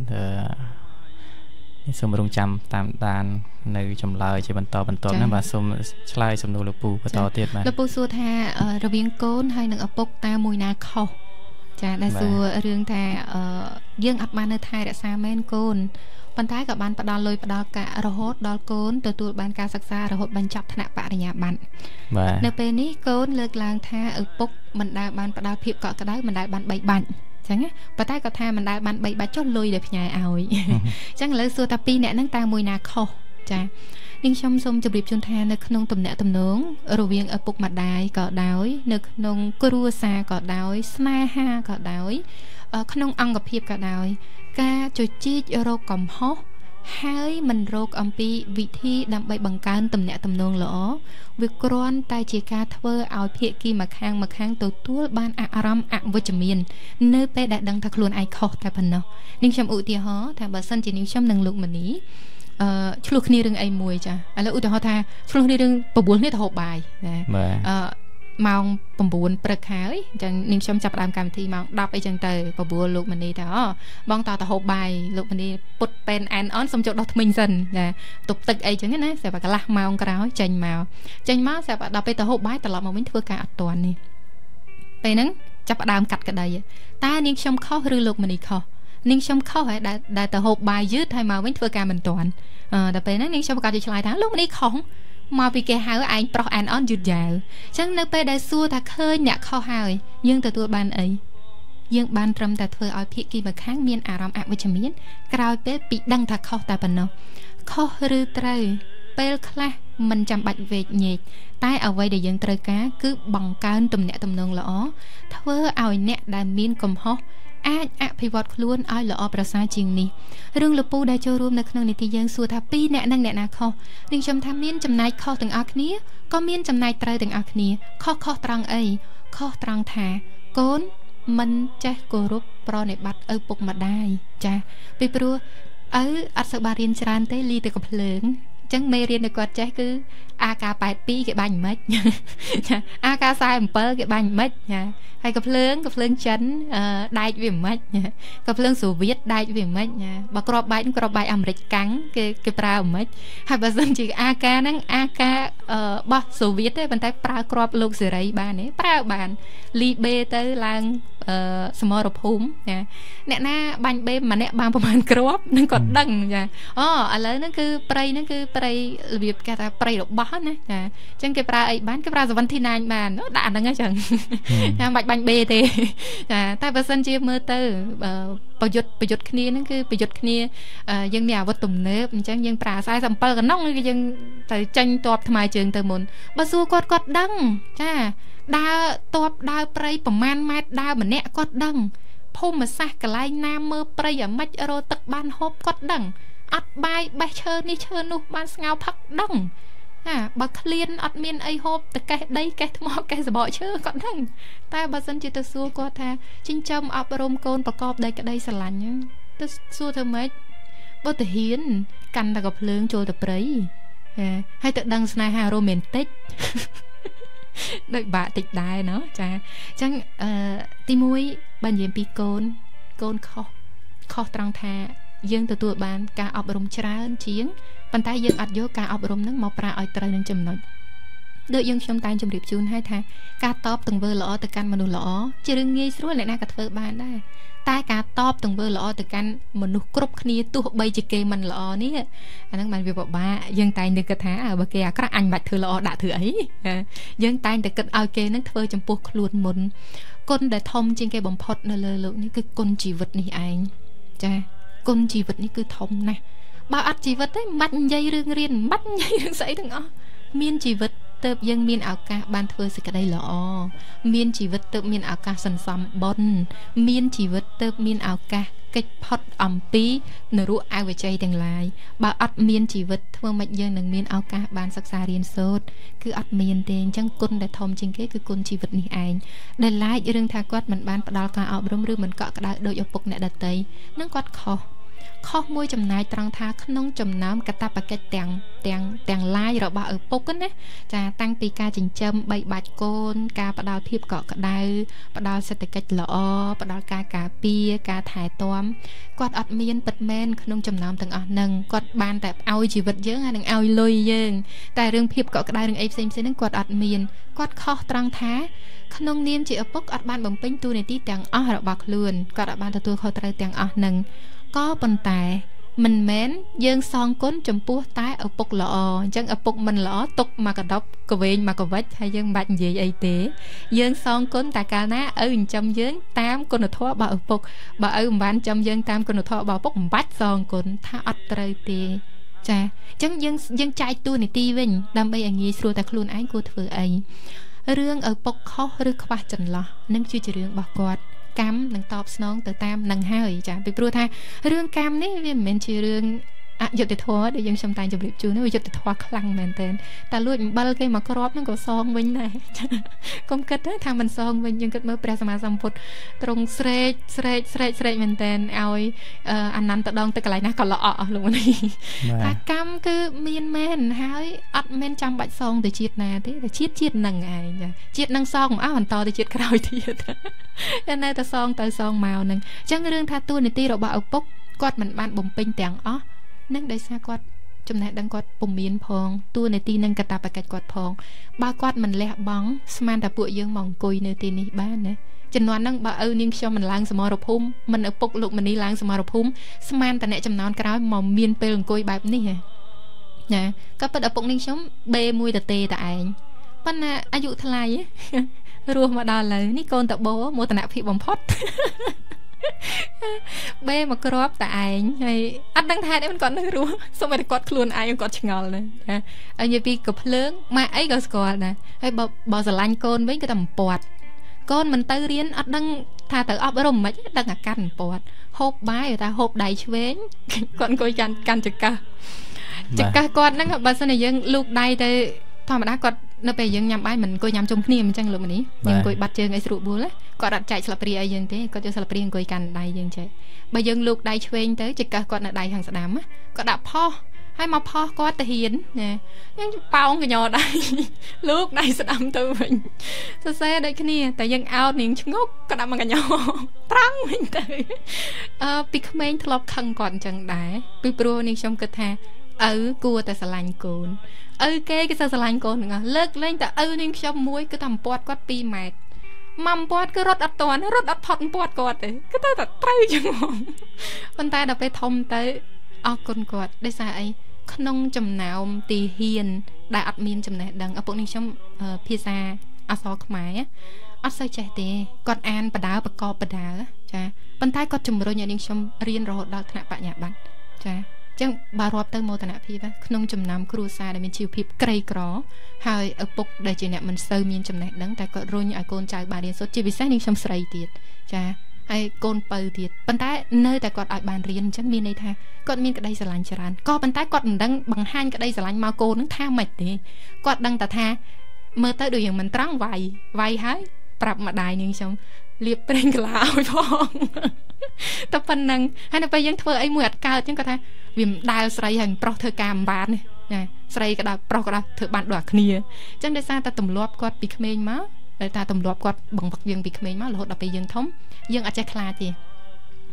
សូមរងចាំតាមដាននៅចម្លើយជាបន្តបន្ទាប់ណាបាទសូមឆ្លើយសំណួរលោកពូបន្តទៀតបាទលោកពូសួរថារវាងកូនហើយនឹងឪពុកតើមួយណាខុសចាដែលសួររឿងថាយើងអត់បាននៅថែរក្សាមែនកូនប៉ុន្តែក៏បានផ្ដល់លុយផ្ដល់កាក់រហូតដល់កូនទទួលបានការសិក្សារហូតបញ្ចប់ថ្នាក់បរិញ្ញាបត្រនៅពេលនេះកូនលើកឡើងថាឪពុកមិនដែលបានផ្ដល់ភាពកក់ក្ដៅមិនដែលបានបីបាច់ចឹងណាប៉ុន្តែគាត់ថាមិនដែលបានបីបាច់ចុះលុយដែលផ្ញើឲ្យអញ្ចឹងឥឡូវសួរថាពីរអ្នកហ្នឹងតើមួយណាខុសចានាងខ្ញុំសូមជម្រាបជូនថានៅក្នុងទំនាក់ទំនងរវាងឪពុកម្ដាយក៏ដោយនៅក្នុងគ្រួសារក៏ដោយស្នេហាក៏ដោយក្នុងអង្គភាពក៏ដោយការជជែករកកំហុសហើយមិនរកអំពីវិធីដើម្បីបង្កើនទំនាក់ទំនងល្អវាគ្រាន់តែជាការធ្វើឲ្យភាគីម្ខាងម្ខាងទទួលបានអារម្មណ៍អវិជ្ជមាននៅពេលដែលដឹងថាខ្លួនឯងខុសតែប៉ុណ្ណោះនាងខ្ញុំឧទាហរណ៍ថាបើសិនជានាងខ្ញុំនិងលោកមនីអឺឆ្លោះគ្នារឿងអីមួយចាឥឡូវឧទាហរណ៍ថាឆ្លោះគ្នារឿងបបួលគ្នាទៅហូបបាយណាអឺម៉ោង9ព្រឹកហើយអញ្ចឹងនាងខ្ញុំចាប់ផ្ដើមកម្មវិធីម៉ោង10អីចឹងទៅបបួលលោកមនីថាអូបងតើទៅហូបបាយលោកមនីពុតពេនអែនអនសុំចូលដោះថ្មិញសិនណាទប់ទឹកអីចឹងណាស្រាប់តែកន្លះម៉ោងក្រោយចេញមកចេញមកស្រាប់តែដល់ពេលទៅហូបបាយត្រឡប់មកវិញធ្វើការអត់ទាន់នេះពេលហ្នឹងចាប់ផ្ដើមកាត់ក្តីតើនាងខ្ញុំខុសឬលោកមនីខុសនាងខ្ញុំខុសហើយដែលទៅហូបបាយយឺតហើយមកវិញធ្វើការមិនទាន់អឺដល់ពេលហ្នឹងនាងខ្ញុំប្រកាសជាឆ្លើយថាលោកមនីខុសមកពីគេហៅឯងប្រុសអែនអនយឺតយ៉ាវអញ្ចឹងនៅពេលដែលសួរថាឃើញអ្នកខុសហើយយើងទទួលបានអីយើងបានត្រឹមតែធ្វើឲ្យភាគីម្ខាងមានអារម្មណ៍អវិជ្ជមានក្រោយពេលពីដឹងថាខុសតែប៉ុណ្ណោះខុសឬត្រូវពេលខ្លះមិនចាំបាច់វេកញែកតែអ្វីដែលយើងត្រូវការគឺបង្កើនទំនាក់ទំនងល្អធ្វើឲ្យអ្នកដែលមានកំហុសអាចអភិវឌ្ឍខ្លួនឲ្យល្អប្រសើរជាងនេះរឿងលពូដែលចូលរួមនៅក្នុងនីតិយើងសួរថាពីរអ្នកនឹងអ្នកណាខុសនាងខ្ញុំថាមានចំណែកខុសទាំងអស់គ្នាក៏មានចំណែកត្រូវទាំងអស់គ្នាខុសខុសត្រង់អីខុសត្រង់ថាកូនមិនចេះគោរពប្រណិប័តឪពុកម្ដាយចាពីព្រោះឪអត់សូវបានរៀនច្រើនទេលីទៅកំភ្លើងអញ្ចឹងមេរៀនដែលគាត់ចេះគឺអាការប៉ែតពីរគេបាញ់មិនចាអាការសែនbảyគេបាញ់មិនចាហើយកំភ្លើងកំភ្លើងចិនដែកវាមិនកំភ្លើងសូវៀតដែកវាមិនចាបើក្របបែកក្របបែកអាមេរិកកាំងគេគេប្រើមិនហើយបើសិនជាអាការហ្នឹងអាការបោះសូវៀតទេប៉ុន្តែប្រើក្របលោកសេរីបានទេប្រើបានលីបេទៅឡើងអឺសមរភូមិចាអ្នកណាបាញ់បេម្នាក់បានប្រហែលគ្រាប់នឹងគាត់ដឹងចាអូឥឡូវហ្នឹងគឺព្រៃហ្នឹងគឺព្រៃរបៀបគេថាព្រៃរបស់ណាចាអញ្ចឹងគេប្រើអីបានគេប្រើសវណ្ណធីណាញបានដាក់អាហ្នឹងអញ្ចឹងចាមិនបាច់បាញ់បេទេចាតែបើសិនជាមើលទៅប្រយុទ្ធប្រយុទ្ធគ្នាហ្នឹងគឺប្រយុទ្ធគ្នាយើងមានអាវុធទំនើបអញ្ចឹងយើងប្រើខ្សែសំ7កណ្ដុងគឺយើងទៅចេញតបថ្មើរជើងទៅមុនបើសួរគាត់គាត់ដឹងចាដើរតបដើរព្រៃប្រមាណម៉ែត្រដើរម្នាក់គាត់ដឹងភូមិសាស្ត្រកន្លែងណាមើលព្រៃអាម៉េចរកទឹកបានហូបគាត់ដឹងអត់បាយបេះឈើនេះឈើនោះបានស្ងោផឹកដឹងហាបើឃ្លានអត់មានអីហូបតកេះដីកេះថ្មកេះសបកឈើគាត់ដឹងតែបើសិនជាទៅសួរគាត់ថាចិញ្ចឹមអប់រំកូនប្រកបដោយក្តីស្រឡាញ់ទៅសួរធ្វើម៉េចបើទៅហ៊ានកាន់តែកភ្លើងចូលទៅព្រៃហើយទៅដឹងស្នេហារ៉ូមែនទិកដូចបាក់តិចដែរណោះចាអញ្ចឹងអឺទីមួយបើនិយាយពីកូនកូនខុសខុសត្រង់ថាយើងទទួលបានការអប់រំច្រើនជាងប៉ុន្តែយើងអត់យកការអប់រំហ្នឹងមកប្រើឲ្យត្រូវនឹងចំណុចដូចយើងខ្ញុំតែងជម្រាបជូនឲ្យថាការតបទង្វើល្អទៅកាន់មនុស្សល្អជារឿងងាយស្រួលអ្នកណាក៏ធ្វើបានដែរតែការតបទង្វើល្អទៅកាន់មនុស្សគ្រប់គ្នាទោះបីជាគេមិនល្អនេះអាហ្នឹងបានវាពិបាកយើងតែងតែគិតថាបើគេអាក្រក់អញមិនបាច់ធ្វើល្អដាក់ធ្វើអីយើងតែងតែគិតឲ្យគេនឹងធ្វើចំពោះខ្លួនមុនគុណដែលធំជាងគេបំផុតនៅលើโลกនេះគឺគុណជីវិតនេះឯងចាគុណជីវិតនេះគឺធំណាស់បើអត់ជីវិតទេមិនបាច់និយាយរឿងរៀនមិនបាច់និយាយរឿងស្អីទាំងអស់មានជីវិតទើបយើងមានឱកាសបានធ្វើសេចក្តីល្អមានជីវិតទើបមានឱកាសសន្សំបុណ្យមានជីវិតទើបមានឱកាសកិច្ចផុតអំពីនរោអវជ័យទាំងឡាយបើអត់មានជីវិតធ្វើម៉េចយើងនឹងមានឱកាសបានសិក្សារៀនសូត្រគឺអត់មានទេអញ្ចឹងគុណដែលធំជាងគេគឺគុណជីវិតនេះឯងដែលឡាយរឿងថាគាត់មិនបានផ្ដល់ការអប់រំឬមិនកក់ក្ដៅដោយឪពុកអ្នកដទៃនឹងគាត់ខុសខុសមួយចំណាយត្រង់ថាក្នុងចំណោមកតបកិច្ចទាំងទាំងទាំងឡាយរបស់ឪពុកណាចាតាំងពីការចិញ្ចឹមបីបាច់កូនការផ្ដល់ភាពកក់ក្ដៅផ្ដល់សេដ្ឋកិច្ចល្អផ្ដល់ការការពារការថែទាំគាត់អត់មានពិតមែនក្នុងចំណោមទាំងអស់ហ្នឹងគាត់បានតែឲ្យជីវិតយើងហើយនឹងឲ្យលុយយើងតែរឿងភាពកក់ក្ដៅរឿងអីផ្សេងផ្សេងហ្នឹងគាត់អត់មានគាត់ខុសត្រង់ថាក្នុងនាមជាឪពុកអត់បានបំពេញតួនាទីទាំងអស់របស់ខ្លួនគាត់អត់បានទទួលខុសត្រូវទាំងអស់ហ្នឹងក៏ប៉ុន្តែមិនមែនយើងសងគុណចំពោះតែឪពុកល្អអញ្ចឹងឪពុកមិនល្អទុកមកកដប់កវែងមកកវិចហើយយើងមិនបាច់និយាយអីទេយើងសងគុណតែកាលណាឪចិញ្ចឹមយើងតាមគុណធម៌របស់ឪពុកបើឪមិនបានចិញ្ចឹមយើងតាមគុណធម៌របស់ឪពុកមិនបាច់សងគុណថាអត់ត្រូវទេចាអញ្ចឹងយើងយើងចែកតួនាទីវិញដើម្បីឲ្យងាយស្រួលតែខ្លួនឯងគួរធ្វើអីរឿងឪពុកខុសឬខ្វះចន្លោះនឹងគឺជារឿងរបស់គាត់កម្មនឹងតបស្នងទៅតាមនឹងហើយចាពីព្រោះថារឿងកម្មនេះវាមិនមែនជារឿងអយុត្តិធម៌ដែលយើងខ្ញុំតែងជម្រាបជូនវាយុត្តិធម៌ខ្លាំងមែនទែនតែលួចអំបិលគេមកគ្រាប់ហ្នឹងក៏សងវិញដែរកុំគិតថាមិនសងវិញយើងគិតមើលព្រះសម្មាសម្ពុទ្ធទ្រង់ស្រែកស្រែកស្រែកស្រែកមែនទែនឲ្យអានន្តដងទៅកន្លែងណាក៏ល្អអស់លោកនេះថាកម្មគឺមានមែនហើយអត់មែនចាំបាច់សងទៅជាតិណាទេតែជាតិជាតិនឹងឯងជាតិនឹងសងមិនអស់បន្តទៅជាតិក្រោយទៀតតែនៅតែសងទៅសងមកហ្នឹងអញ្ចឹងរឿងថាតួនាទីរបស់ឪពុកគាត់មិនបានបំពេញទាំងអស់នឹងដោយសារគាត់ចំណេះដឹងគាត់ពុំមានផងតួនាទីនឹងកាតព្វកិច្ចគាត់ផងបើគាត់មិនលះបង់ស្មានតែពួកយើងមកអង្គុយនៅទីនេះបានណាចំនួនហ្នឹងបើឪនាងខ្ញុំមិនឡើងសមរភូមិមិនឪពុកលោកមនីឡើងសមរភូមិស្មានតែអ្នកចំណោនក្រោយមកមានពេលអង្គុយបែបនេះណាក៏ពិតឪពុកនាងខ្ញុំបេមួយតទេតែឯងប៉ុន្តែអាយុថ្លៃរស់មកដល់ឥឡូវនេះកូនតបោមោទនភាពបំផុតបេមកគ្រាប់តែឯងហើយអត់ដឹងថាអីមិនគាត់នៅរស់សូមឲ្យគាត់ខ្លួនឯងគាត់ឆ្ងល់ណាហើយនិយាយពីកភ្លើងម៉ាក់អីក៏ស្គាល់ដែរហើយបើបើស្រឡាញ់កូនវិញគឺតែបំពាត់កូនមិនទៅរៀនអត់ដឹងថាទៅអប់រំមិនដឹងអាកាត់បំពាត់ហូបបាយតែហូបដៃឆ្វេងគាត់អង្គុយកាន់កាន់ចកាសចកាសគាត់ហ្នឹងបើសិនជាយើងលូកដៃទៅធម្មតាគាត់នៅពេលយើងញ៉ាំបាយមិនអង្គុយញ៉ាំជុំគ្នាអញ្ចឹងលោកមនីយើងអង្គុយបាត់ជើងអីស្រួលបួលគាត់អត់ចែកស្លាបព្រាអីយើងទេគាត់យកស្លាបព្រាអង្គុយកាន់ដៃយើងចេះបើយើងលូកដៃឆ្វេងទៅចកាសគាត់នៅដៃខាងស្ដាំគាត់ដាក់ផុសហើយមកផុសគាត់ទៅហ៊ានណាយើងប៉ោងកញ្ញោដៃលូកដៃស្ដាំទៅវិញសរសេរដូចគ្នាតែយើងអោតនាងឆ្ងុកគាត់ដាក់មកកញ្ញោត្រង់វិញទៅអឺពីក្មេងធ្លាប់ខឹងគាត់អញ្ចឹងដែរពីព្រោះនាងខ្ញុំគិតថាឪគួរតែស្រឡាញ់កូនឪគេគេស្រឡាញ់កូនហ្នឹងលើកលែងតែឪនាងខ្ញុំមួយគឺតែអំពាត់គាត់ពីរម៉ែត្រមកអំពាត់គឺរត់អត់តាន់រត់អត់ផុតអំពាត់គាត់ទេគឺទៅតែត្រូវចឹងហ្មងប៉ុន្តែដល់ពេលធំទៅអរគុណគាត់ដោយសារអីក្នុងចំណោមទីហ៊ានដែលអត់មានចំណេះដឹងឪពុកនាងខ្ញុំភាសាអក្សរខ្មែរអត់សូវចេះទេគាត់អានបដាបកបបដាចាប៉ុន្តែគាត់ជំរុញឲ្យនាងខ្ញុំរៀនរហូតដល់ថ្នាក់បញ្ញាបត្រចាចឹងបើរាប់ទៅមោទនភាពក្នុងចំណោមគ្រួសារដែលមានជីវភាពក្រីក្រហើយឪពុកដែលជាអ្នកមិនសូវមានចំណេះដឹងតែគាត់រុញឲ្យកូនចៅបានរៀនសូត្រជាពិសេសនាងខ្ញុំស្រីទៀតចាហើយកូនពៅទៀតប៉ុន្តែនៅតែគាត់ឲ្យបានរៀនអញ្ចឹងមានន័យថាគាត់មានក្តីស្រឡាញ់ច្រើនក៏ប៉ុន្តែគាត់មិនដឹងបង្ហាញក្តីស្រឡាញ់មកកូននឹងថាម៉េចទេគាត់ដឹងតែថាមើលទៅដូចយ៉ាងមិនត្រង់វាយវាយហើយប្រាប់ម្ដាយនាងខ្ញុំលាបប្រេងកាឡាឲ្យផងតែប៉ុណ្ណឹងហើយនៅពេលយើងធ្វើអីមួយអត់កើតអញ្ចឹងគាត់ថាវាមិនដែលស្រីហើយប្រុសធ្វើការមិនបានណាស្រីក៏ដល់ប្រុសក៏ដល់ធ្វើបានដូចគ្នាអញ្ចឹងដោយសារតែទម្លាប់គាត់ពីក្មេងមកតែទម្លាប់គាត់បង្វឹកយើងពីក្មេងមករហូតដល់ពេលយើងធំយើងអត់ចេះខ្លាចទេ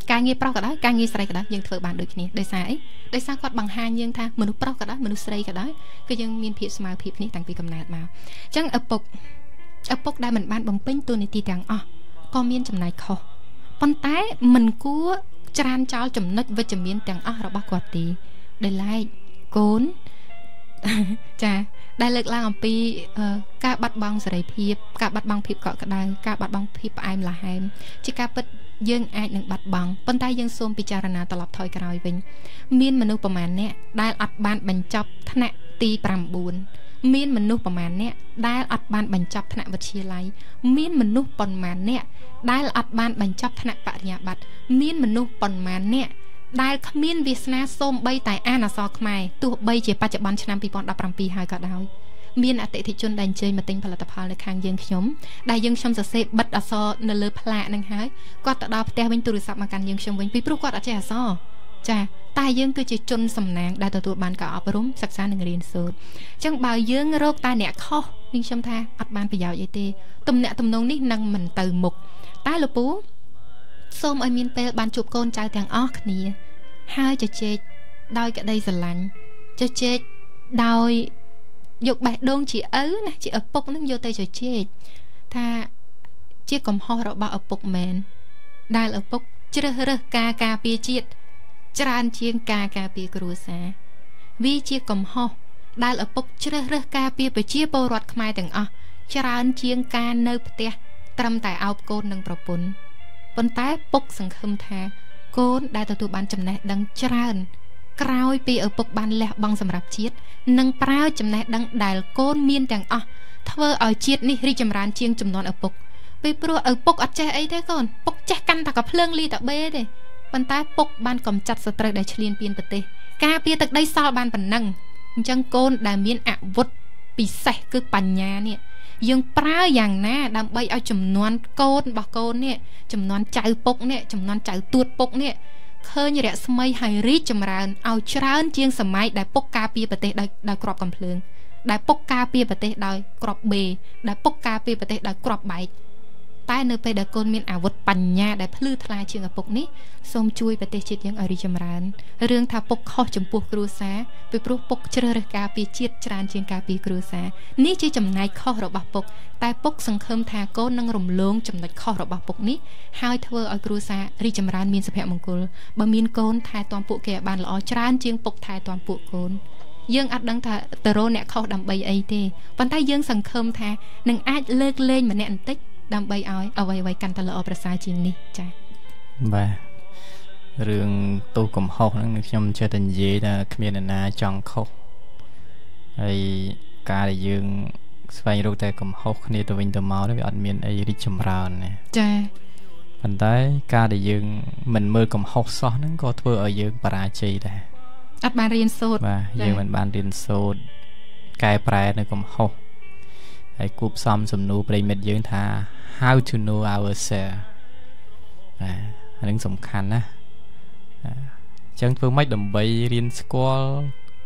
ការងារប្រុសក៏ដោយការងារស្រីក៏ដោយយើងធ្វើបានដូចគ្នាដោយសារអីដោយសារគាត់បង្ហាញយើងថាមនុស្សប្រុសក៏ដោយមនុស្សស្រីក៏ដោយគឺយើងមានភាពស្មើភាពគ្នាតាំងពីកំណើតមកអញ្ចឹងឪពុកឪពុកដែលមិនបានបំពេញតួនាទីទាំងអស់ក៏មានចំណែកខុសប៉ុន្តែមិនគួរច្រានចោលចំណុចវិជ្ជមានទាំងអស់របស់គាត់ទេដែលឡែកកូនចាដែលលើកឡើងអំពីការបាត់បង់សេរីភាពការបាត់បង់ភាពកក់ក្ដៅការបាត់បង់ភាពផ្អែមល្ហែមជាការពិតយើងអាចនឹងបាត់បង់ប៉ុន្តែយើងសូមពិចារណាត្រឡប់ថយក្រោយវិញមានមនុស្សប្រមាណអ្នកដែលអត់បានបញ្ចប់ថ្នាក់ទីប្រាំបួនមានមនុស្សប្រមាណអ្នកដែលអត់បានបញ្ចប់ថ្នាក់វិទ្យាល័យមានមនុស្សប៉ុន្មានអ្នកដែលអត់បានបញ្ចប់ថ្នាក់បរិញ្ញាបត្រមានមនុស្សប៉ុន្មានអ្នកដែលគ្មានវាសនាសូម្បីតែអានអក្សរខ្មែរទោះបីជាបច្ចុប្បន្នឆ្នាំពីរពាន់ដប់ប្រាំពីរហើយក៏ដោយមានអតិថិជនដែលអញ្ជើញមកទិញផលិតផលនៅខាងយើងខ្ញុំដែលយើងខ្ញុំសរសេរបិទអក្សរនៅលើផ្លាកហ្នឹងហើយគាត់ទៅដល់ផ្ទះវិញទូរស័ព្ទមកកាន់យើងខ្ញុំវិញពីព្រោះគាត់អត់ចេះអក្សរចាតែយើងគឺជាជនសំណាងដែលទទួលបានការអប់រំសិក្សានិងរៀនសូត្រអញ្ចឹងបើយើងរកតែអ្នកខុសវិញខ្ញុំថាអត់បានប្រយោជន៍អីទេទំនាក់ទំនងនេះនឹងមិនទៅមុខតែលោកពូសូមឲ្យមានពេលបានជួបកូនចៅទាំងអស់គ្នាហើយជជែកដោយក្តីស្រឡាញ់ជជែកដោយយកបេះដូងជាឪណាជាឪពុកនឹងយកទៅជជែកថាជាកំហុសរបស់ឪពុកមែនដែលឪពុកជ្រើសរើសការការពារជាតិច្រើនជាងការការពារគ្រួសារវាជាកំហុសដែលឪពុកជ្រើសរើសការពារប្រជាពលរដ្ឋខ្មែរទាំងអស់ច្រើនជាងការនៅផ្ទះត្រឹមតែអោបកូននិងប្រពន្ធប៉ុន្តែពុកសង្ឃឹមថាកូនដែលទទួលបានចំណេះដឹងច្រើនក្រោយពីឪពុកបានលះបង់សម្រាប់ជាតិនិងប្រើចំណេះដឹងដែលកូនមានទាំងអស់ធ្វើឲ្យជាតិនេះរីកចម្រើនជាងចំនួនឪពុកពីព្រោះឪពុកអត់ចេះអីទេកូនពុកចេះកាន់តែកាភ្លើងលីតាបេទេប៉ុន្តែពុកបានកំចាត់សត្រូវដែលឈ្លានពានប្រទេសការពារទឹកដីសល់បានប៉ុណ្ណឹងអញ្ចឹងកូនដែលមានអាវុធពិសេសគឺបញ្ញានេះយើងប្រើយ៉ាងណាដើម្បីឲ្យចំនួនកូនរបស់កូននេះចំនួនចៅពុកនេះចំនួនចៅទួតពុកនេះឃើញរស្មីហើយរីកចម្រើនឲ្យច្រើនជាងសម័យដែលពុកការពារប្រទេសដោយដោយគ្រាប់កំភ្លើងដែលពុកការពារប្រទេសដោយគ្រាប់បេដែលពុកការពារប្រទេសដោយគ្រាប់បែកតែនៅពេលដែលកូនមានអាវុធបញ្ញាដែលភ្លឺថ្លាជាងឪពុកនេះសូមជួយប្រទេសជាតិយើងឲ្យរីកចម្រើនរឿងថាពុកខុសចំពោះគ្រួសារពីព្រោះពុកជ្រើសរើសការពារជាតិច្រើនជាងការពារគ្រួសារនេះជាចំណែកខុសរបស់ពុកតែពុកសង្ឃឹមថាកូននឹងរំលងចំណុចខុសរបស់ពុកនេះហើយធ្វើឲ្យគ្រួសាររីកចម្រើនមានសុភមង្គលបើមានកូនថែទាំពួកគេឲ្យបានល្អច្រើនជាងពុកថែទាំពួកកូនយើងអត់ដឹងថាទៅរកអ្នកខុសដើម្បីអីទេប៉ុន្តែយើងសង្ឃឹមថានឹងអាចលើកលែងម្នាក់បន្តិចដើម្បីឲ្យអ្វីៗកាន់តែល្អប្រសើរជាងនេះចា៎បាទរឿងទោសកំហុសហ្នឹងខ្ញុំចេះតែនិយាយថាគ្មានអ្នកណាចង់ខុសហើយការដែលយើងស្វែងរកតែកំហុសគ្នាទៅវិញទៅមកនេះវាអត់មានអីរីកចម្រើនណាចា៎ប៉ុន្តែការដែលយើងមិនមើលកំហុសសោះហ្នឹងក៏ធ្វើឲ្យយើងបរាជ័យដែរអត់បានរៀនសូត្របាទយើងមិនបានរៀនសូត្រកែប្រែនៅកំហុសហើយគូផ្សំសំណួរប្រិមិត្តយើងថា how to know ourselves បាទអានេះសំខាន់ណាអញ្ចឹងធ្វើម៉េចដើម្បីរៀនស្គាល់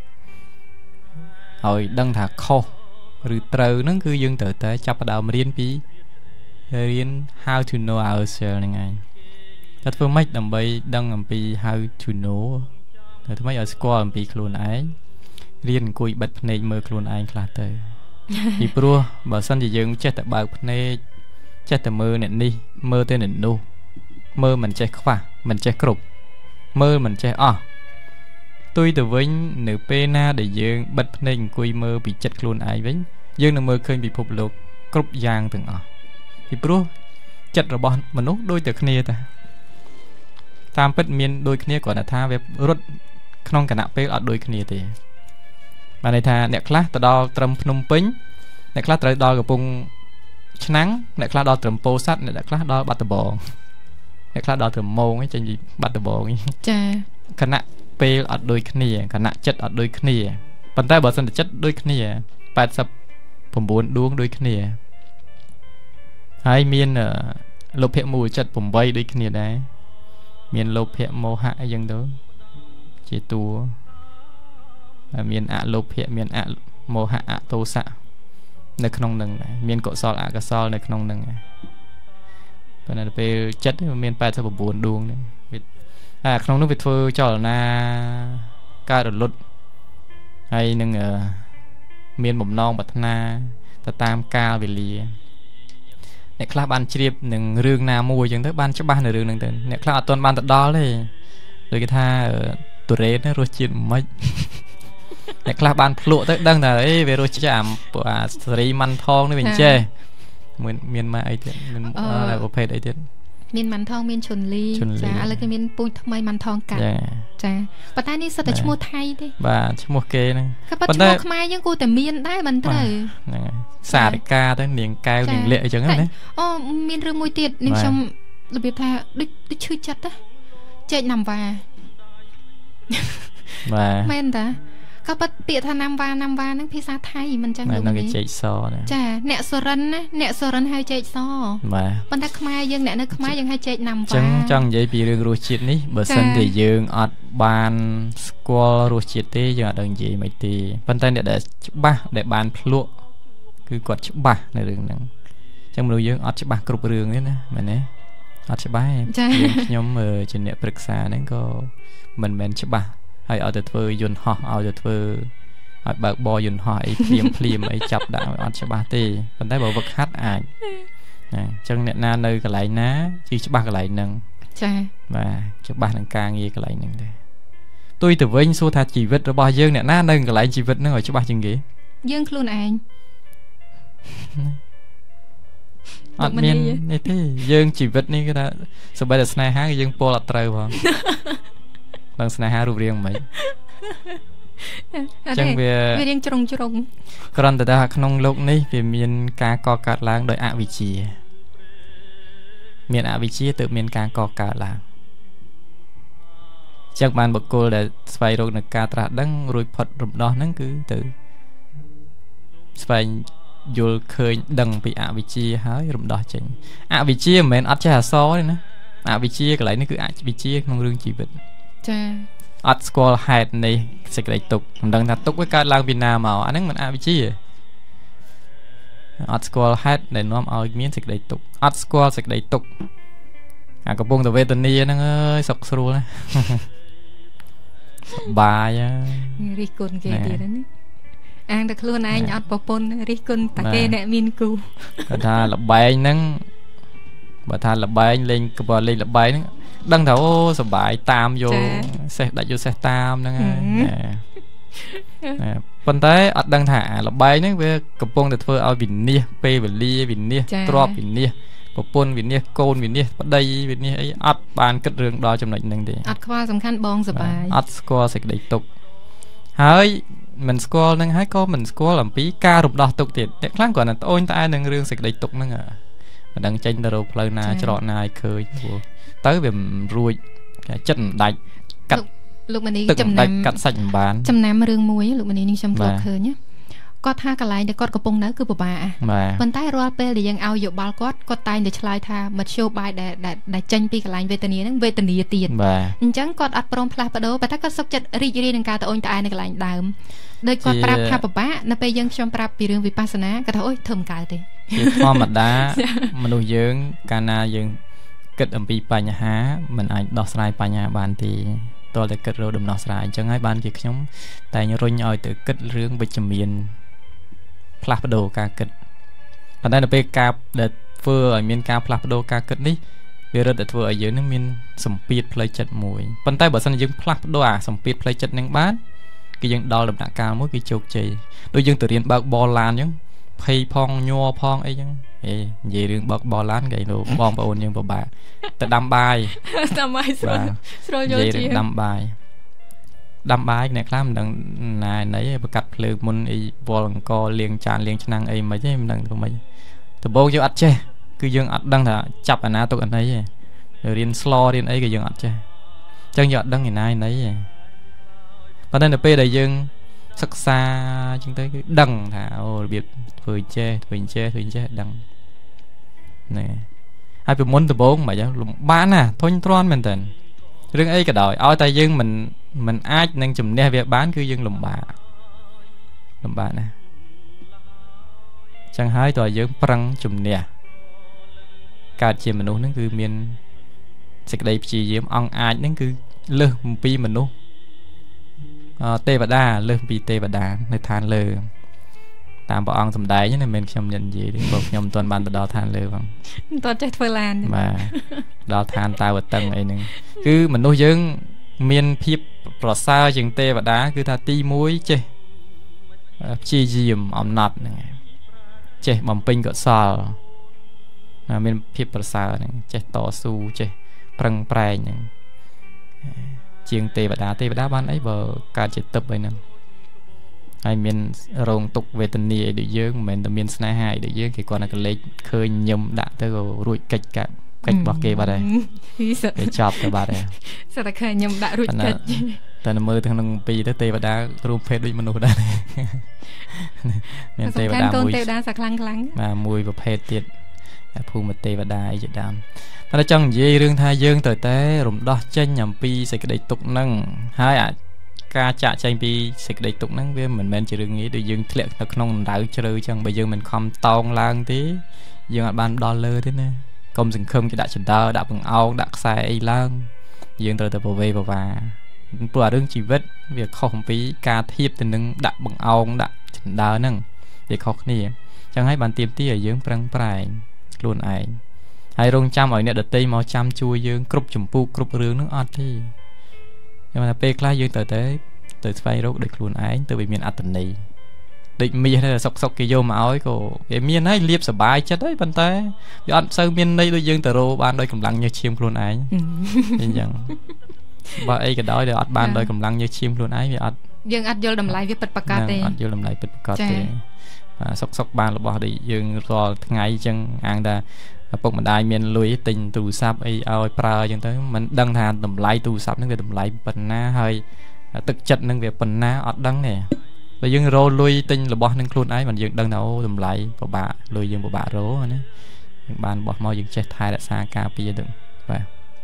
ឲ្យដឹងថាខុសឬត្រូវហ្នឹងគឺយើងត្រូវតែចាប់ផ្ដើមរៀនពីរៀន how to know ourselves ហ្នឹងឯងតែធ្វើម៉េចដើម្បីដឹងអំពី how to know តែធ្វើម៉េចឲ្យស្គាល់អំពីខ្លួនឯងរៀនអង្គុយបិទភ្នែកមើលខ្លួនឯងខ្លះទៅពីព្រោះបើសិនជាយើងចេះតែបើកភ្នែកចេះតែមើលអ្នកនេះមើលទៅអ្នកនោះមើលមិនចេះខ្វះមិនចេះគ្រប់មើលមិនចេះអស់ទុយទៅវិញនៅពេលណាដែលយើងបិទភ្នែកអង្គុយមើលពីចិត្តខ្លួនឯងវិញយើងនឹងមើលឃើញពិភពលោកគ្រប់យ៉ាងទាំងអស់ពីព្រោះចិត្តរបស់មនុស្សដូចតែគ្នាតាតាមពិតមានដូចគ្នាគ្រាន់តែថាវារត់ក្នុងគណៈពេលអត់ដូចគ្នាទេបានន័យថាអ្នកខ្លះទៅដល់ត្រឹមភ្នំពេញអ្នកខ្លះត្រូវដល់កំពង់ឆ្នាំងអ្នកខ្លះដល់ត្រឹមពោធិ៍សាត់អ្នកខ្លះដល់បាត់ដំបងអ្នកខ្លះដល់ត្រឹមម៉ោងឯងចេញពីបាត់ដំបងចាគណៈពេលអត់ដូចគ្នាគណៈចិត្តអត់ដូចគ្នាប៉ុន្តែបើសិនតែចិត្តដូចគ្នាแปดสิบเก้าដួងដូចគ្នាហើយមានលោភៈមូលចិត្តแปดដូចគ្នាដែរមានលោភៈមោហៈអីចឹងទៅជាតួមានអលោភៈមានអមោហៈអទោសៈនៅក្នុងនឹងដែរមានកុសលអកុសលនៅក្នុងនឹងប៉ុន្តែពេលចិត្តមានแปดสิบเก้าដួងហ្នឹងវាអាក្នុងនោះវាធ្វើចលនាការរលត់ហើយនឹងមានបំណងប្រាថ្នាទៅតាមកាលវេលាអ្នកខ្លះបានជ្រាបនឹងរឿងណាមួយអញ្ចឹងទៅបានច្បាស់នៅរឿងហ្នឹងទៅអ្នកខ្លះអត់ទាន់បានទៅដល់ទេដូចគេថាទុរេនរសជាតិមិនអ្នកខ្លះបានភ្លក់ទៅដឹងថាអេវារសជាតិអាសេរីម៉ាន់ថងនេះវាចេះមានមានមកអីទៀតមានប្រភេទអីទៀតមានម៉ាន់ថងមានឈុនលីចាឥឡូវគេមានពូជថ្មីម៉ាន់ថងកាត់ចាប៉ុន្តែនេះសិតតែឈ្មោះថៃទេបាទឈ្មោះគេហ្នឹងប៉ុន្តែឈ្មោះខ្មែរយើងគួរតែមានដែរមិនត្រូវហ្នឹងហើយសារិកាទៅនាងកែវនាងលាក់អីចឹងណាអូមានរឿងមួយទៀតនាងខ្ញុំរបៀបថាដូចដូចឈឺចិត្តណាចេកណាំវ៉ាបាទមែនតាក៏ប៉ាត់ពាក្យថាណាំវ៉ាណាំវ៉ាហ្នឹងភាសាថៃមិនចឹងលោកនេះចេកសណាចាអ្នកសុរិនណាអ្នកសុរិនហៅចេកសបាទប៉ុន្តែខ្មែរយើងអ្នកនៅខ្មែរយើងហៅចេកណាំវ៉ាចឹងចង់និយាយពីរឿងរសជាតិនេះបើសិនជាយើងអត់បានស្គាល់រសជាតិទេយើងអត់ដឹងនិយាយមិនទេប៉ុន្តែអ្នកដែលច្បាស់ដែលបានភ្លក់គឺគាត់ច្បាស់នៅរឿងហ្នឹងចឹងមនុស្សយើងអត់ច្បាស់គ្រប់រឿងទេណាមែនទេអត់ច្បាស់ទេយើងខ្ញុំជាអ្នកប្រឹក្សាហ្នឹងក៏មិនមែនច្បាស់ហើយឲ្យទៅធ្វើយន្តហោះឲ្យទៅធ្វើឲ្យបើកបរយន្តហោះអីភ្លាមភ្លាមអីចាប់ដាក់អត់ច្បាស់ទេប៉ុន្តែបើវឹកហាត់អាចណាអញ្ចឹងអ្នកណានៅកន្លែងណាជឿច្បាស់កន្លែងហ្នឹងចាបាទច្បាស់នឹងការងារកន្លែងហ្នឹងដែរទុយទៅវិញសួរថាជីវិតរបស់យើងអ្នកណានៅកន្លែងជីវិតហ្នឹងឲ្យច្បាស់ជាងគេយើងខ្លួនឯងអត់មាននេះទេយើងជីវិតនេះគេថាសូម្បីតែស្នេហាយើងពលអត់ត្រូវផងដឹងស្នេហារូបរាងមិនចឹងវាវារៀងជ្រុងជ្រុងគ្រាន់តែថាក្នុងโลกនេះវាមានការកកើតឡើងដោយអវិជ្ជាមានអវិជ្ជាទើបមានការកកើតឡើងចឹងបានបុគ្គលដែលស្វែងរកនឹងការត្រាស់ដឹងរួចផុតរំដោះហ្នឹងគឺទៅស្វែងយល់ឃើញដឹងពីអវិជ្ជាហើយរំដោះចេញអវិជ្ជាមិនមែនអត់ចេះអក្សរទេណាអវិជ្ជាកន្លែងនេះគឺអវិជ្ជាក្នុងរឿងជីវិតចាអត់ស្គាល់ហេតុនៃសេចក្តីទុក្ខមិនដឹងថាទុក្ខវាកើតឡើងពីណាមកអាហ្នឹងមិនអវិជ្ជាអត់ស្គាល់ហេតុដែលនាំឲ្យមានសេចក្តីទុក្ខអត់ស្គាល់សេចក្តីទុក្ខអាកំពុងតែវេទនាហ្នឹងអើយសុខស្រួលណាសបាយរិះគន់គេទៀតណាអាងតែខ្លួនឯងអត់ប្រពន្ធរិះគន់តាគេអ្នកមានគូគាត់ថាលបែងហ្នឹងបើថាលបែងលេងកបលេងលបែងហ្នឹងដឹងថាអូសប្បាយតាមយកសេះដាច់យកសេះតាមហ្នឹងហើយប៉ុន្តែអត់ដឹងថាអាលបែងហ្នឹងវាកំពុងតែធ្វើឲ្យវិនិច្ឆ័យពេលវេលាវិនិច្ឆ័យទ្របវិនិច្ឆ័យប្រពន្ធវិនិច្ឆ័យកូនវិនិច្ឆ័យប្តីវិនិច្ឆ័យអីអត់បានគិតរឿងដល់ចំណុចហ្នឹងទេអត់ខ្វល់សំខាន់បងសប្បាយអត់ស្គាល់សេចក្តីទុក្ខហើយមិនស្គាល់នឹងហើយក៏មិនស្គាល់អំពីការរំដោះទុក្ខទៀតអ្នកខ្លះគាត់តែត្អូញត្អែនឹងរឿងសេចក្តីទុក្ខហ្នឹងមិនដឹងចេញទៅរកផ្លូវណាច្រកណាឲ្យឃើញទៅវាមិនរួចចិត្តមិនដាច់កាត់លោកមនីចំណាំកាត់សាច់មិនបានចំណាំរឿងមួយលោកមនីនេះខ្ញុំធ្លាប់ឃើញណាគាត់ថាកន្លែងដែលគាត់កំពុងនៅគឺពិបាកប៉ុន្តែរាល់ពេលដែលយើងឲ្យយោបល់គាត់គាត់តែងតែឆ្លើយថាមធ្យោបាយដែលដែលចេញពីកន្លែងវេទនាហ្នឹងវេទនាទៀតអញ្ចឹងគាត់អត់ព្រមផ្លាស់ប្ដូរប៉ុន្តែគាត់សុខចិត្តរីករាយនឹងការត្អូញត្អែនៅកន្លែងដើមដោយគាត់ប្រាប់ថាពិបាកនៅពេលយើងខ្ញុំប្រាប់ពីរឿងវិបស្សនាគាត់ថាអូយធ្វើមិនកើតទេជាធម្មតាមនុស្សយើងកាលណាយើងគិតអំពីបញ្ហាมันអាចដោះស្រាយបញ្ហាបានទេតើតែគិតរកដំណោះស្រាយអញ្ចឹងហើយបានជាខ្ញុំតែងរុញឲ្យទៅគិតរឿងវិជ្ជមានផ្លាស់ប្ដូរការគិតប៉ុន្តែនៅពេលការដែលធ្វើឲ្យមានការផ្លាស់ប្ដូរការគិតនេះវារឹតតែធ្វើឲ្យយើងនឹងមានសម្ពាធផ្លូវចិត្តមួយប៉ុន្តែបើសិនជាយើងផ្លាស់ប្ដូរអាសម្ពាធផ្លូវចិត្តនឹងបានគឺយើងដល់ដំណាក់កាលមួយគឺជោគជ័យដូចយើងទៅរៀនបើកបរឡានអញ្ចឹងភ័យផងញ័រផងអីចឹងហេនិយាយរឿងបើកបរឡានគេលោកបងប្អូនយើងពិបាកទៅដាំបាយដាំបាយស្រួលស្រួលយល់ជាដាំបាយដាំបាយអ្នកខ្លះមិនដឹងណាណីបកាត់ភ្លើងមុនអីវល់អង្គលាងចានលាងឆ្នាំងអីមិនទេមិនដឹងធ្វើម៉េចដំបូងយើងអត់ចេះគឺយើងអត់ដឹងថាចាប់អាណាទុកអាណីទេរៀនស្លរៀនអីក៏យើងអត់ចេះអញ្ចឹងយើងអត់ដឹងឯណាឯណីទេប៉ុន្តែនៅពេលដែលយើងសិក្សាអញ្ចឹងទៅគឺដឹងថាអូរបៀបធ្វើចេះធ្វើចេះធ្វើចេះដឹងណែហើយពីមុនដំបូងមិនអីលំបាកណាធុញទ្រាន់មែនតើរឿងអីក៏ដោយឲ្យតែយើងមិនមិនអាចនឹងជំនះវាបានគឺយើងលំបាកលំបាកណាចឹងហើយតើយើងប្រឹងជំនះកើតជាមនុស្សហ្នឹងគឺមានសេចក្តីព្យាយាមអង្គអាចហ្នឹងគឺលើសអំពីមនុស្សទេវតាលើសអំពីទេវតានៅឋានលើតាមព្រះអង្គសម្ដែងណាមិនមែនខ្ញុំនិយាយទេបើខ្ញុំមិនទាន់បានទៅដល់ឋានលើផងមិនទាន់ចេះធ្វើឡានបាទដល់ឋានតាវតឹងអីហ្នឹងគឺមនុស្សយើងមានភាពប្រសើរជាងទេវតាគឺថាទីមួយចេះព្យាយាមអំណត់ហ្នឹងចេះបំពេញកុសលមានភាពប្រសើរហ្នឹងចេះតស៊ូចេះប្រឹងប្រែងហ្នឹងជាងទេវតាទេវតាបានអីបើកើតជាទឹកអីហ្នឹងហើយមានរងទុកវេទនាអីដូចយើងមិនមែនតែមានស្នេហាអីដូចយើងគេគាត់តែកលេចឃើញញឹមដាក់ទៅក៏រួចកិច្ចកាប់កិច្ចរបស់គេបាត់ហើយគេចប់ទៅបាត់ហើយសិតតែឃើញញឹមដាក់រួចកិច្ចតែមើលទាំងពីរទៅទេវតារួមភេទដូចមនុស្សដែរមានទេវតាមួយកូនទេវតាសាខ្លាំងខ្លាំងបាទមួយប្រភេទទៀតភូមិទេវតាអីជាដើមតែចង់និយាយរឿងថាយើងត្រូវតែរំដោះចេញអំពីសេចក្តីទុក្ខហ្នឹងហើយអាចការចាក់ចែងពីសេចក្តីទុក្ខហ្នឹងវាមិនមែនជារឿងងាយដូចយើងធ្លាក់នៅក្នុងដៅជ្រៅចឹងបើយើងមិនខំតោងឡើងទេយើងអាចបានដល់លើទេណាកុំសង្ឃឹមគេដាក់ចន្ទើដាក់បង្អោងដាក់ខ្សែអីឡើងយើងត្រូវតែប្រវេប្រវាព្រោះអារឿងជីវិតវាខុសអំពីការធៀបទៅនឹងដាក់បង្អោងដាក់ចន្ទើហ្នឹងវាខុសគ្នាចឹងហើយបានទៀមទាឲ្យយើងប្រឹងប្រែងខ្លួនឯងហើយរងចាំឲ្យអ្នកដទៃមកចាំជួយយើងគ្រប់ចម្ពោះគ្រប់រឿងហ្នឹងអត់ទេខ្ញុំថាពេលខ្លះយើងត្រូវតែទៅស្វែងរកដោយខ្លួនឯងទៅវាមានអត្តន័យដូចមាសសុកសុកគេយកមកឲ្យក៏វាមានហើយលៀបសបាយចិត្តហើយប៉ុន្តែវាអត់សូវមានន័យដូចយើងទៅរកបានដោយកម្លាំងញើសឈាមខ្លួនឯងអញ្ចឹងបើអីក៏ដោយដែលអត់បានដោយកម្លាំងញើសឈាមខ្លួនឯងវាអត់យើងអត់យល់តម្លៃវាពិតប្រាកដទេអត់យល់តម្លៃពិតប្រាកដទេសុកសុកបានរបស់ដូចយើងរាល់ថ្ងៃអញ្ចឹងអាងថាឪពុកម្ដាយមានលុយទិញទូរស័ព្ទអីឲ្យប្រើអញ្ចឹងទៅមិនដឹងថាតម្លៃទូរស័ព្ទហ្នឹងវាតម្លៃប៉ុណ្ណាហើយទឹកចិត្តហ្នឹងវាប៉ុណ្ណាអត់ដឹងទេបើយើងរលុយទិញរបស់នឹងខ្លួនឯងមិនយើងដឹងថាអូតម្លៃពិបាកលុយយើងពិបាករណាយើងបានរបស់មកយើងចេះថែរក្សាការពារទៅបាទ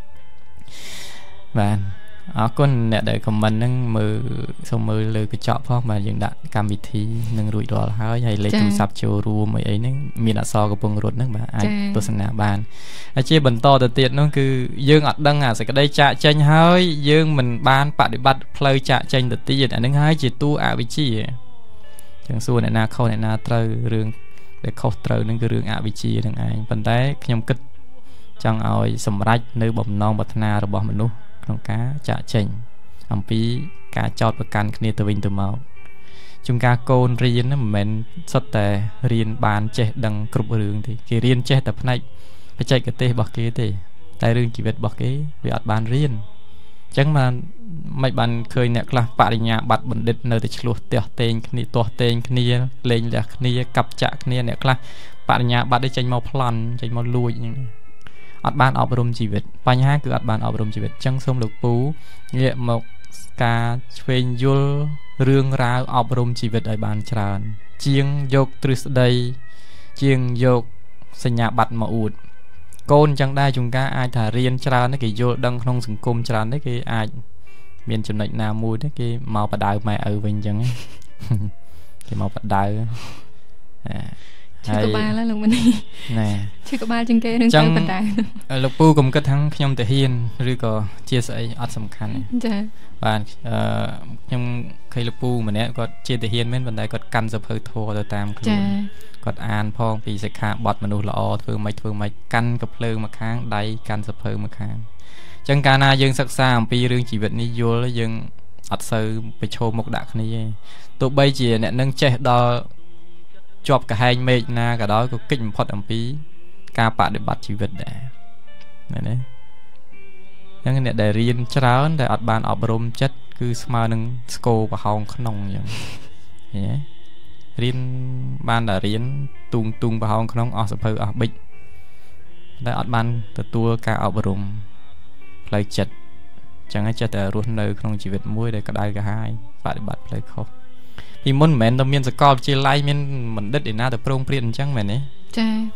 បាទអរគុណអ្នកដែលខមមិនហ្នឹងមើលសូមមើលលើកញ្ចក់ផងបាទយើងដាក់កម្មវិធីនឹងរួចរាល់ហើយហើយលេខទូរស័ព្ទចូលរួមអីអីហ្នឹងមានអក្សរកំពុងរត់ហ្នឹងបាទអាចទស្សនាបានហើយជាបន្តទៅទៀតនោះគឺយើងអត់ដឹងអាសេចក្តីចាកចេញហើយយើងមិនបានបដិបត្តិផ្លូវចាកចេញទៅទៀតអាហ្នឹងហើយជាតួអវិជ្ជាចឹងសួរអ្នកណាខុសអ្នកណាត្រូវរឿងដែលខុសត្រូវហ្នឹងគឺរឿងអវិជ្ជាហ្នឹងឯងប៉ុន្តែខ្ញុំគិតចង់ឲ្យសម្រេចនៅបំណងប្រាថ្នារបស់មនុស្សក្នុងការចាកចេញអំពីការចោទប្រកាន់គ្នាទៅវិញទៅមកជួនកាលកូនរៀនមិនមែនសុទ្ធតែរៀនបានចេះដឹងគ្រប់រឿងទេគេរៀនចេះតែផ្នែកបច្ចេកទេសរបស់គេទេតែរឿងជីវិតរបស់គេវាអត់បានរៀនអញ្ចឹងបានមិនបានឃើញអ្នកខ្លះបរិញ្ញាបត្របណ្ឌិតនៅតែឆ្លោះទះតេងគ្នាទាស់តេងគ្នាលេងលះគ្នាកាប់ចាក់គ្នាអ្នកខ្លះបរិញ្ញាបត្រឲ្យចេញមកប្លន់ចេញមកលួចអញ្ចឹងអត់បានអប់រំជីវិតបញ្ហាគឺអត់បានអប់រំជីវិតអញ្ចឹងសូមលោកពូងាកមកការឆ្វេងយល់រឿងរ៉ាវអប់រំជីវិតឲ្យបានច្រើនជាងយកទ្រឹស្ដីជាងយកសញ្ញាបត្រមកអួតកូនអញ្ចឹងដែរជួនកាលអាចថារៀនច្រើនគេយល់ដឹងក្នុងសង្គមច្រើនទេគេអាចមានចំណុចណាមួយទេគេមកបដៅម៉ែឪវិញអញ្ចឹងគេមកបដៅឈឺក្បាលហើយលោកមនីណែឈឺក្បាលជាងគេនឹងទៅបដៅលោកពូកុំគិតថាខ្ញុំទៅហ៊ានឬក៏ជាស្អីអត់សំខាន់ចាបាទអឺខ្ញុំឃើញលោកពូម្នាក់គាត់ជាទៅហ៊ានមែនប៉ុន្តែគាត់កាន់សភៅធម៌ទៅតាមខ្លួនគាត់អានផងពីសិក្ខាបទមនុស្សល្អធ្វើម៉េចធ្វើម៉េចកាន់កភ្លើងមកខាងដៃកាន់សភៅមកខាងអញ្ចឹងកាលណាយើងសិក្សាអំពីរឿងជីវិតនេះយល់យើងអត់សូវប្រឈមមុខដាក់គ្នាទេទោះបីជាអ្នកនឹងចេះដល់ជាប់កហែងមេឃណាក៏ដោយក៏កិច្ចបំផុតអំពីការបដិបត្តិជីវិតដែរណាណាអញ្ចឹងអ្នកដែលរៀនច្រើនតែអត់បានអប់រំចិត្តគឺស្មើនឹងស្គរប្រហោងក្នុងអញ្ចឹងឃើញទេរៀនបានតែរៀនទូងទូងប្រហោងក្នុងអស់សភៅអស់ប៊ិចតែអត់បានទទួលការអប់រំផ្លូវចិត្តអញ្ចឹងហើយចេះតែរស់នៅក្នុងជីវិតមួយដែលក្តៅក្រហាយបដិបត្តិផ្លូវខុសពីមុនមិនមែនតែមានសកលវិទ្យាល័យមានបណ្ឌិតឯណាទៅប្រងព្រាតអញ្ចឹងមែនទេចា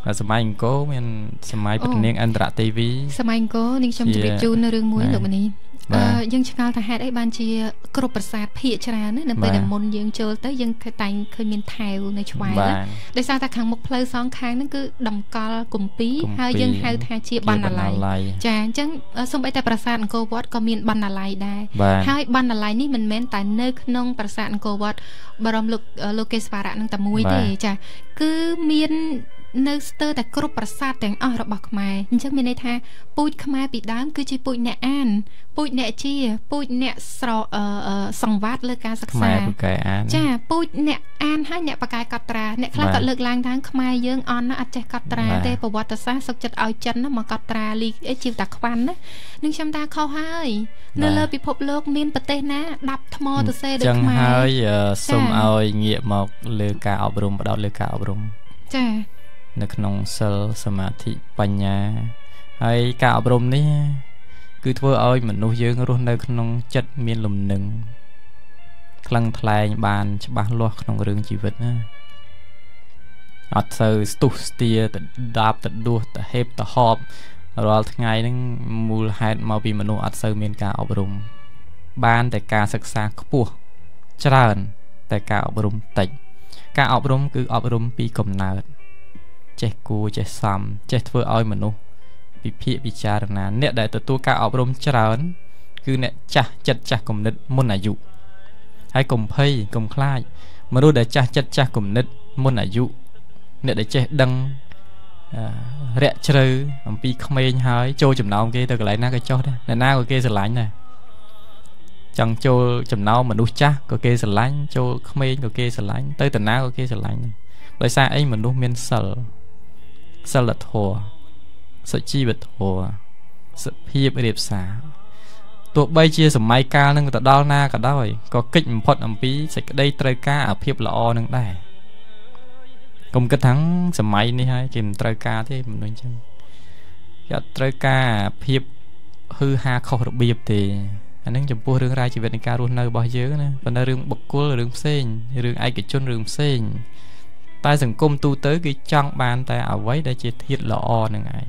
សម័យអង្គរមានសម័យព្រះនាងឥន្ទ្រទេវីសម័យអង្គរនាងខ្ញុំជម្រាបជូននៅរឿងមួយលោកមនីអឺយើងឆ្ងល់ថាហេតុអីបានជាគ្រប់ប្រាសាទភាគច្រើនណានៅពេលដែលមុនយើងចូលទៅយើងតែងឃើញមានថែវនៅឆ្វែងណាដោយសារតែខាងមុខផ្លូវសងខាងហ្នឹងគឺតម្កល់គម្ពីរហើយយើងហៅថាជាបណ្ណាល័យចាអញ្ចឹងសូម្បីតែប្រាសាទអង្គរវត្តក៏មានបណ្ណាល័យដែរហើយបណ្ណាល័យនេះមិនមែនតែនៅក្នុងប្រាសាទអង្គរវត្តបរមលោកលោកេស្វរៈនឹងតែមួយទេចាគឺមាននៅស្ទើរតែគ្រប់ប្រាសាទទាំងអស់របស់ខ្មែរអញ្ចឹងមានន័យថាពូជខ្មែរពីដើមគឺជាពូជអ្នកអានពូជអ្នកជាពូជអ្នកស្រសង្វាតលើការសិក្សាចាពូជអ្នកអានហើយអ្នកបកកែកត់ត្រាអ្នកខ្លះក៏លើកឡើងថាខ្មែរយើងអន់ណាអត់ចេះកត់ត្រាទេប្រវត្តិសាស្ត្រសុកចិត្តឲ្យចិនណាមកកត់ត្រាលីអីជីវតាខ្វាន់ណានឹងខ្ញុំថាខុសហើយនៅលើពិភពលោកមានប្រទេសណាដាប់ថ្មទៅសេដូចខ្មែរចឹងហើយសូមឲ្យងាកមកលើការអប់រំបដោតលើការអប់រំចានៅក្នុងសិលសមាធិបញ្ញាហើយការអប់រំនេះគឺធ្វើឲ្យមនុស្សយើងរស់នៅក្នុងចិត្តមានលំនឹងថ្លឹងថ្លែងបានច្បាស់លាស់ក្នុងរឿងជីវិតណាអត់សូវស្ទុះស្ទាទៅដាបទៅដួសទៅហេបទៅហប់រាល់ថ្ងៃហ្នឹងមូលហេតុមកពីមនុស្សអត់សូវមានការអប់រំបានតែការសិក្សាខ្ពស់ច្រើនតែការអប់រំតិចការអប់រំគឺអប់រំពីកំណើតចេះគួរចេះសមចេះធ្វើឲ្យមនុស្សពិភាក្សាពិចារណាអ្នកដែលទទួលការអប់រំច្រើនគឺអ្នកចាស់ចិត្តចាស់គំនិតមុនអាយុហើយកុំភ័យកុំខ្លាចមនុស្សដែលចាស់ចិត្តចាស់គំនិតមុនអាយុអ្នកដែលចេះដឹងរាក់ជ្រៅអំពីក្មេងហើយចូលចំណោមគេទៅកន្លែងណាក៏ចុះដែរអ្នកណាក៏គេស្រឡាញ់ដែរចង់ចូលចំណោមមនុស្សចាស់ក៏គេស្រឡាញ់ចូលក្មេងក៏គេស្រឡាញ់ទៅតាណាក៏គេស្រឡាញ់ដែរដោយសារអីមនុស្សមានសិលសិលធម៌សុជីវធម៌សុភាពរៀបសារទោះបីជាសម័យកាលនឹងទៅដល់ណាក៏ដោយក៏កិច្ចបំផុតអំពីសេចក្តីត្រូវការអាភាពល្អនឹងដែរកុំគិតថាសម័យនេះហើយគេមិនត្រូវការទេមនុស្សអញ្ចឹងគេអត់ត្រូវការភាពហឺហាខុសរបៀបទេអានឹងចំពោះរឿងរ៉ាវជីវិតនៃការរស់នៅរបស់យើងណាប៉ុន្តែរឿងបុគ្គលរឿងផ្សេងរឿងឯកជនរឿងផ្សេងតែសង្គមទូទៅគឺចង់បានតែអ្វីដែលជាធាតុល្អនឹងឯង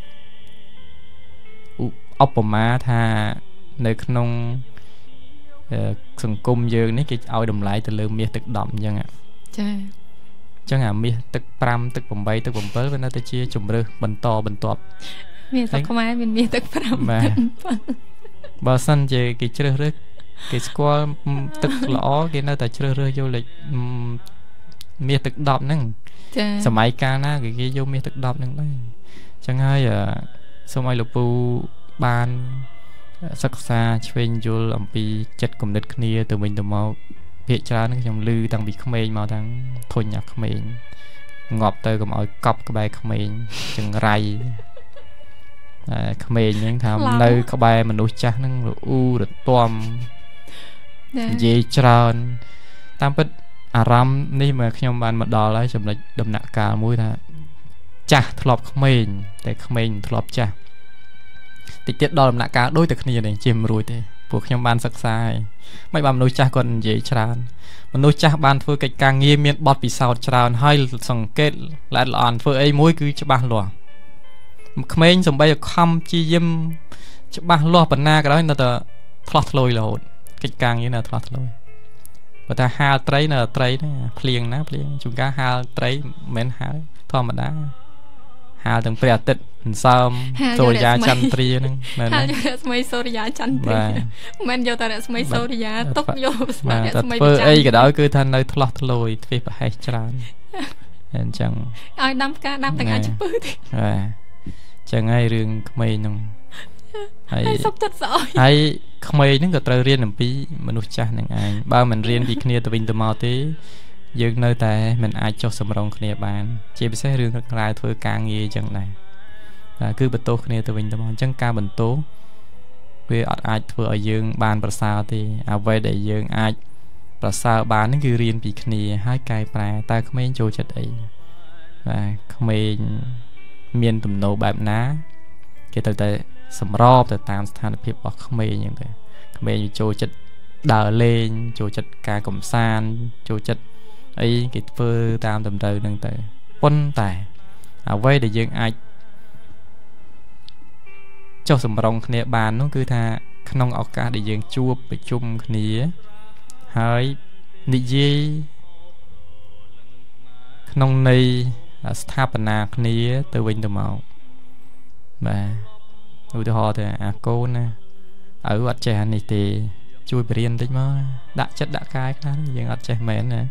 ឧបមាថានៅក្នុងសង្គមយើងនេះគេឲ្យតម្លៃទៅលើមាសទឹកដប់អញ្ចឹងចាអញ្ចឹងអាមាសទឹកប្រាំទឹកប្រាំបីទឹកប្រាំbảyវានៅតែជាជំរើសបន្តបន្ទាប់មាសទឹកខ្មែរមានមាសទឹកប្រាំទឹកបើសិនជាគេជ្រើសរើសគេស្គាល់ទឹកល្អគេនៅតែជ្រើសរើសយកលេខមាសទឹកដប់ហ្នឹងចាសម័យកាលណាគេគេយកមាសទឹកដប់ហ្នឹងដែរអញ្ចឹងហើយសូមឲ្យលោកពូបានសិក្សាឆ្វេងយល់អំពីចិត្តគំនិតគ្នាទៅវិញទៅមកភាគច្រើនខ្ញុំឮតាំងពីក្មេងមកតាំងធុញអាក្មេងងាប់ទៅកុំឲ្យកប់ក្បែរក្មេងចង្រៃតែក្មេងហ្នឹងថានៅក្បែរមនុស្សចាស់ហ្នឹងរអ៊ូរទាំនិយាយច្រើនតាមពិតអារម្មណ៍នេះមកខ្ញុំបានមកដល់ហើយចំណុចដំណាក់កាលមួយថាចាស់ធ្លាប់ក្មេងតែក្មេងធ្លាប់ចាស់តិចទៀតដល់ដំណាក់កាលដូចតែគ្នានេះជាមិនរួចទេពួកខ្ញុំបានសិក្សាហើយមិនបានមនុស្សចាស់គាត់និយាយច្រើនមនុស្សចាស់បានធ្វើកិច្ចការងារមានបទពិសោធន៍ច្រើនហើយសង្កេតល្អិតល្អន់ធ្វើអីមួយគឺច្បាស់លាស់ក្មេងសំបីខំជាយឹមច្បាស់លាស់ប៉ុណ្ណាក៏ដោយនៅតែឆ្លោះឆ្លួយរហូតកិច្ចការងារនៅឆ្លោះឆ្លួយបើថាហាលត្រីនៅត្រីហ្នឹងភ្លៀងណាភ្លៀងជួនកាលហាលត្រីមិនមែនហាលធម្មតាហាលទាំងព្រះអាទិត្យអន្សើមសូរិយាចន្ទ្រាហ្នឹងមែនហាលរស្មីសូរិយាចន្ទ្រាមិនយកតែរស្មីសូរិយាទុកយករស្មីរស្មីធ្វើអីក៏ដោយគឺថានៅឆ្លោះឆ្លួយទ្វេប្រហែសច្រើនអញ្ចឹងឲ្យដាំផ្កាដាំទាំងអាចពើទេបាទអញ្ចឹងហើយរឿងក្មេងហ្នឹងហើយសុខចិត្តស្អុយហើយក្មេងហ្នឹងក៏ត្រូវរៀនអំពីមនុស្សចាស់នឹងឯងបើមិនរៀនពីគ្នាទៅវិញទៅមកទេយើងនៅតែមិនអាចចុះសម្រុងគ្នាបានជាពិសេសរឿងក្រៅធ្វើការងារអញ្ចឹងដែរបាទគឺបន្ទោសគ្នាទៅវិញទៅមកអញ្ចឹងការបន្ទោសវាអត់អាចធ្វើឲ្យយើងបានប្រសើរទេអ្វីដែលយើងអាចប្រសើរបានហ្នឹងគឺរៀនពីគ្នាហើយកែប្រែតើក្មេងចូលចិត្តអីបាទក្មេងមានទំនោរបែបណាគេត្រូវតែសម្របទៅតាមស្ថានភាពរបស់ក្មេងអញ្ចឹងទៅក្មេងចូលចិត្តដើរលេងចូលចិត្តការកំសាន្តចូលចិត្តអីគេធ្វើតាមតម្រូវហ្នឹងទៅប៉ុន្តែអ្វីដែលយើងអាចចុះសម្រងគ្នាបាននោះគឺថាក្នុងឱកាសដែលយើងជួបប្រជុំគ្នាហើយនិយាយក្នុងន័យស្ថាបនាគ្នាទៅវិញទៅមកបាទឧទាហរណ៍ទៅអាកូនណាឪអត់ចេះអានេះទេជួយបរៀនតិចមកដាក់ចិត្តដាក់កាយខ្លះយើងអត់ចេះមែនណា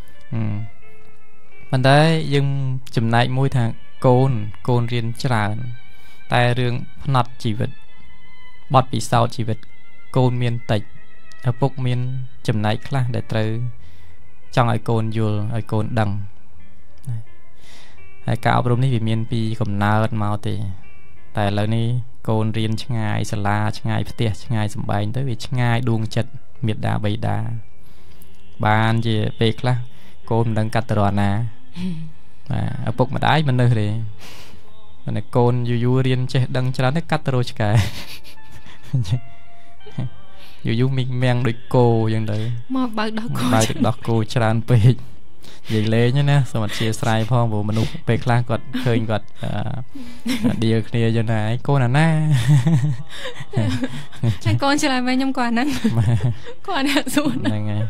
ប៉ុន្តែយើងចំណែកមួយថាកូនកូនរៀនច្រើនតែរឿងផ្នត់ជីវិតបទពិសោធន៍ជីវិតកូនមានតិចឪពុកមានចំណែកខ្លះដែលត្រូវចង់ឲ្យកូនយល់ឲ្យកូនដឹងហើយការអប់រំនេះវាមានពីកំណើតមកទេតែឥឡូវនេះកូនរៀនឆ្ងាយសាលាឆ្ងាយផ្ទះឆ្ងាយសម្បែងទៅវាឆ្ងាយដួងចិត្តមេត្តាបិតាបានជាពេលខ្លះកូនមិនដឹងកាត់តរណាបាទឪពុកម្ដាយមិននៅទេប៉ុន្តែកូនយូរយូររៀនចេះដឹងច្រើនទៅកាត់តរឆ្កែយូរយូរមីងមាំងដូចគោអញ្ចឹងទៅមកបើកដោះគោបើកទឹកដោះគោច្រើនពេកនិយាយលេងណាសូមអធិស្ឋានផងព្រោះមនុស្សពេលខ្លះគាត់ឃើញគាត់ឌីលគ្នាយន្តណាឯងកូនអាណាចាកូនឆ្លើយមកខ្ញុំគាត់ហ្នឹងគាត់អ្នកសួរហ្នឹងហើយ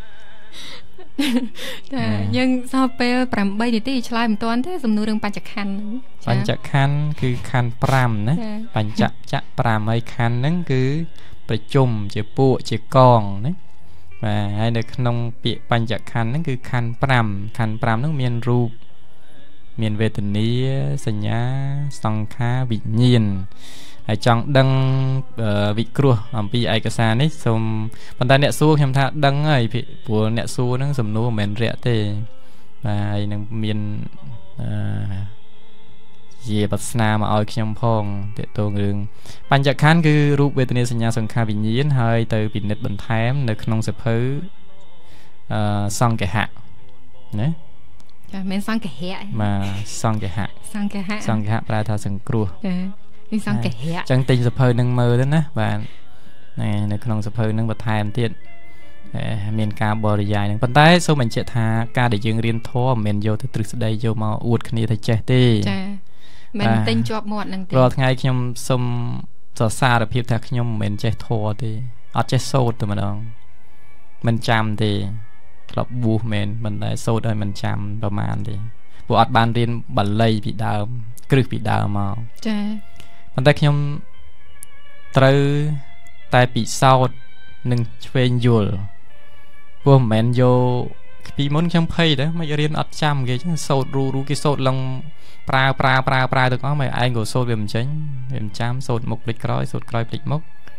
ចាយើងសល់ពេលប្រាំបីនាទីឆ្លើយមិនទាន់ទេសំណួររឿងបញ្ចក្ខន្ធហ្នឹងបញ្ចក្ខន្ធគឺខណ្ឌប្រាំណាបញ្ចចៈប្រាំហើយខណ្ឌហ្នឹងគឺប្រជុំជាពួកជាកងណាបាទហើយនៅក្នុងពាក្យបញ្ចក្ខន្ធហ្នឹងគឺខណ្ឌប្រាំខណ្ឌប្រាំហ្នឹងមានរូបមានវេទនាសញ្ញាសង្ខារវិញ្ញាណហើយចង់ដឹងវិគ្រោះអំពីឯកសារនេះសូមប៉ុន្តែអ្នកសួរខ្ញុំថាដឹងហើយព្រោះអ្នកសួរហ្នឹងសំណួរមិនមែនរាក់ទេបាទហើយនឹងមានអឺជាបទស្នាមកឲ្យខ្ញុំផងតើតើរឿងបញ្ចក្ខន្ធគឺរូបវេទនាសញ្ញាសង្ខារវិញ្ញាណហើយទៅពិនិត្យបន្ថែមនៅក្នុងសភៅអឺសង្កេហៈណាចាមិនសង្កេហៈបាទសង្កេហៈសង្កេហៈសង្កេហៈប្រែថាសង្គ្រោះចានេះសង្កេហៈអញ្ចឹងទិញសភៅនឹងមើលទៅណាបាទនៅក្នុងសភៅនឹងបន្ថែមទៀតមានការបរិយាយនឹងប៉ុន្តែសូមបញ្ជាក់ថាការដែលយើងរៀនធម៌មិនមែនយកទៅទ្រឹស្ដីយកមកអួតគ្នាទៅចេះទេចាមិនទិញជាប់មាត់នឹងទេរាល់ថ្ងៃខ្ញុំសូមសរសើរភាពថាខ្ញុំមិនមែនចេះធម៌ទេអត់ចេះសូត្រតែម្ដងមិនចាំទេធ្លាប់បួសមែនមិនតែសូត្រឲ្យមិនចាំប្រហែលទេព្រោះអត់បានរៀនបាលីពីដើមគ្រឹះពីដើមមកចាប៉ុន្តែខ្ញុំត្រូវតែពិសោធន៍នឹងឆ្វេងយល់ព្រោះមិនមែនយកពីមុនខ្ញុំភ័យដែរមិនរៀនអត់ចាំគេចឹងសូត្ររូរូគេសូត្រឡើងប្រើប្រើប្រើប្រើទៅអស់មកឯងក៏សូត្រវាមិនចេញវាមិនចាំសូត្រមុខភ្លេចក្រោយសូត្រក្រោយភ្លេចមុខ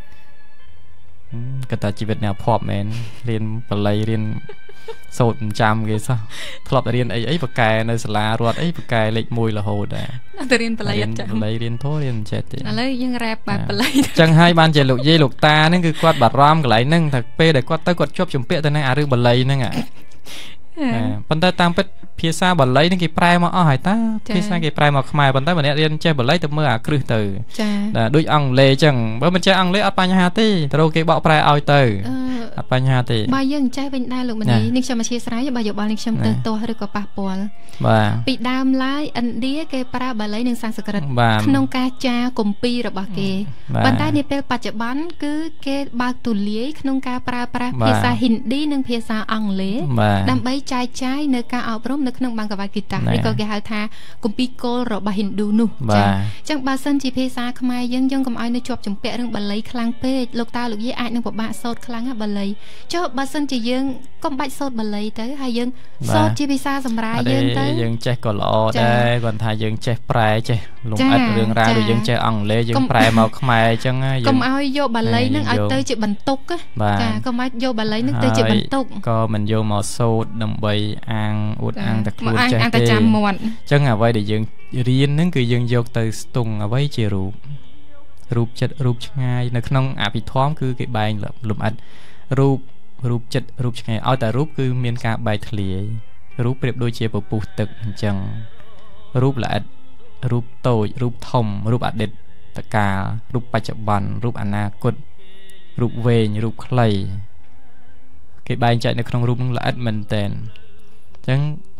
គាត់ថាជីវិតអ្នកភ័ព្វមែនរៀនបល័យរៀនសូត្រមិនចាំគេសោះធ្លាប់រៀនអីអីបកែនៅសាលារដ្ឋអីបកែលេខមួយរហូតដែរអត់ទៅរៀនបល័យអត់ចាំបល័យរៀនធោះរៀនចេះទេឥឡូវយើងរ៉េបបែបបល័យចឹងហើយបានជាលោកយាយលោកតាហ្នឹងគឺគាត់បារម្ភកន្លែងហ្នឹងថាពេលដែលគាត់ទៅគាត់ជាប់ជំពាក់ទៅនឹងអារឿងបល័យហ្នឹងប៉ុន្តែតាមពិតភាសាបាលីនឹងគេប្រែមកអស់ហើយតើភាសាគេប្រែមកខ្មែរប៉ុន្តែម្នាក់រៀនចេះបាលីទៅមើលអាគ្រឹះទៅចាដូចអង់គ្លេសអញ្ចឹងបើមិនចេះអង់គ្លេសអត់បញ្ហាទេត្រូវគេបកប្រែឲ្យទៅអត់បញ្ហាទេបើយើងចេះវិញដែរលោកមនីនេះខ្ញុំអធិស្ឋានបើយោបល់នេះខ្ញុំទៅទាស់ឬក៏ប៉ះពាល់បាទពីដើមឡើយឥណ្ឌាគេប្រើបាលីនិងសំស្ក្រឹតក្នុងការចារគម្ពីររបស់គេប៉ុន្តែនាពេលបច្ចុប្បន្នគឺគេបើកទូលាយក្នុងការប្រើប្រាស់ភាសាហិណ្ឌីនិងភាសាអង់គ្លេសដើម្បីចែកចាយនៅការអប់រំនៅក្នុងបង្កវ៉ាគីតាឬក៏គេហៅថាគម្ពីរគោលរបស់ហិណ្ឌូនោះចា៎អញ្ចឹងបើសិនជាភាសាខ្មែរយើងយើងកុំឲ្យនៅជាប់ជំពាក់រឿងបាលីខ្លាំងពេកលោកតាលោកយាយអាចនឹងពិបាកសូត្រខ្លាំងណាបាលីចុះបើសិនជាយើងកុំបាច់សូត្របាលីទៅហើយយើងសូត្រជាភាសាសម្រាយយើងទៅយើងចេះក៏ល្អដែរគាត់ថាយើងចេះប្រែចេះលំអិតរឿងរ៉ាវដូចយើងចេះអង់គ្លេសយើងប្រែមកខ្មែរអញ្ចឹងយើងកុំឲ្យយកបាលីនឹងឲ្យទៅជាបន្ទុកចាកុំឲ្យយកបាលីនឹងទៅជាបន្ទុកក៏មិនយកមកសូត្រដើម្បីអាងអួតអាងតែខ្លួនចេះទេចាំមាត់អញ្ចឹងអ្វីដែលយើងរៀនហ្នឹងគឺយើងយកទៅស្ទង់អ្វីជារូបរូបចិត្តរូបឆ្ងាយនៅក្នុងអភិធម្មគឺគេបែងលំអិតរូបរូបចិត្តរូបឆ្ងាយឲ្យតែរូបគឺមានការបែកធ្លាយរូបប្រៀបដូចជាពពុះទឹកអញ្ចឹងរូបល្អិតរូបតូចរូបធំរូបអតីតកាលរូបបច្ចុប្បន្នរូបអនាគតរូបវែងរូបខ្លីគេបែងចែកនៅក្នុងរូបនឹងល្អិតមែនតើអញ្ចឹង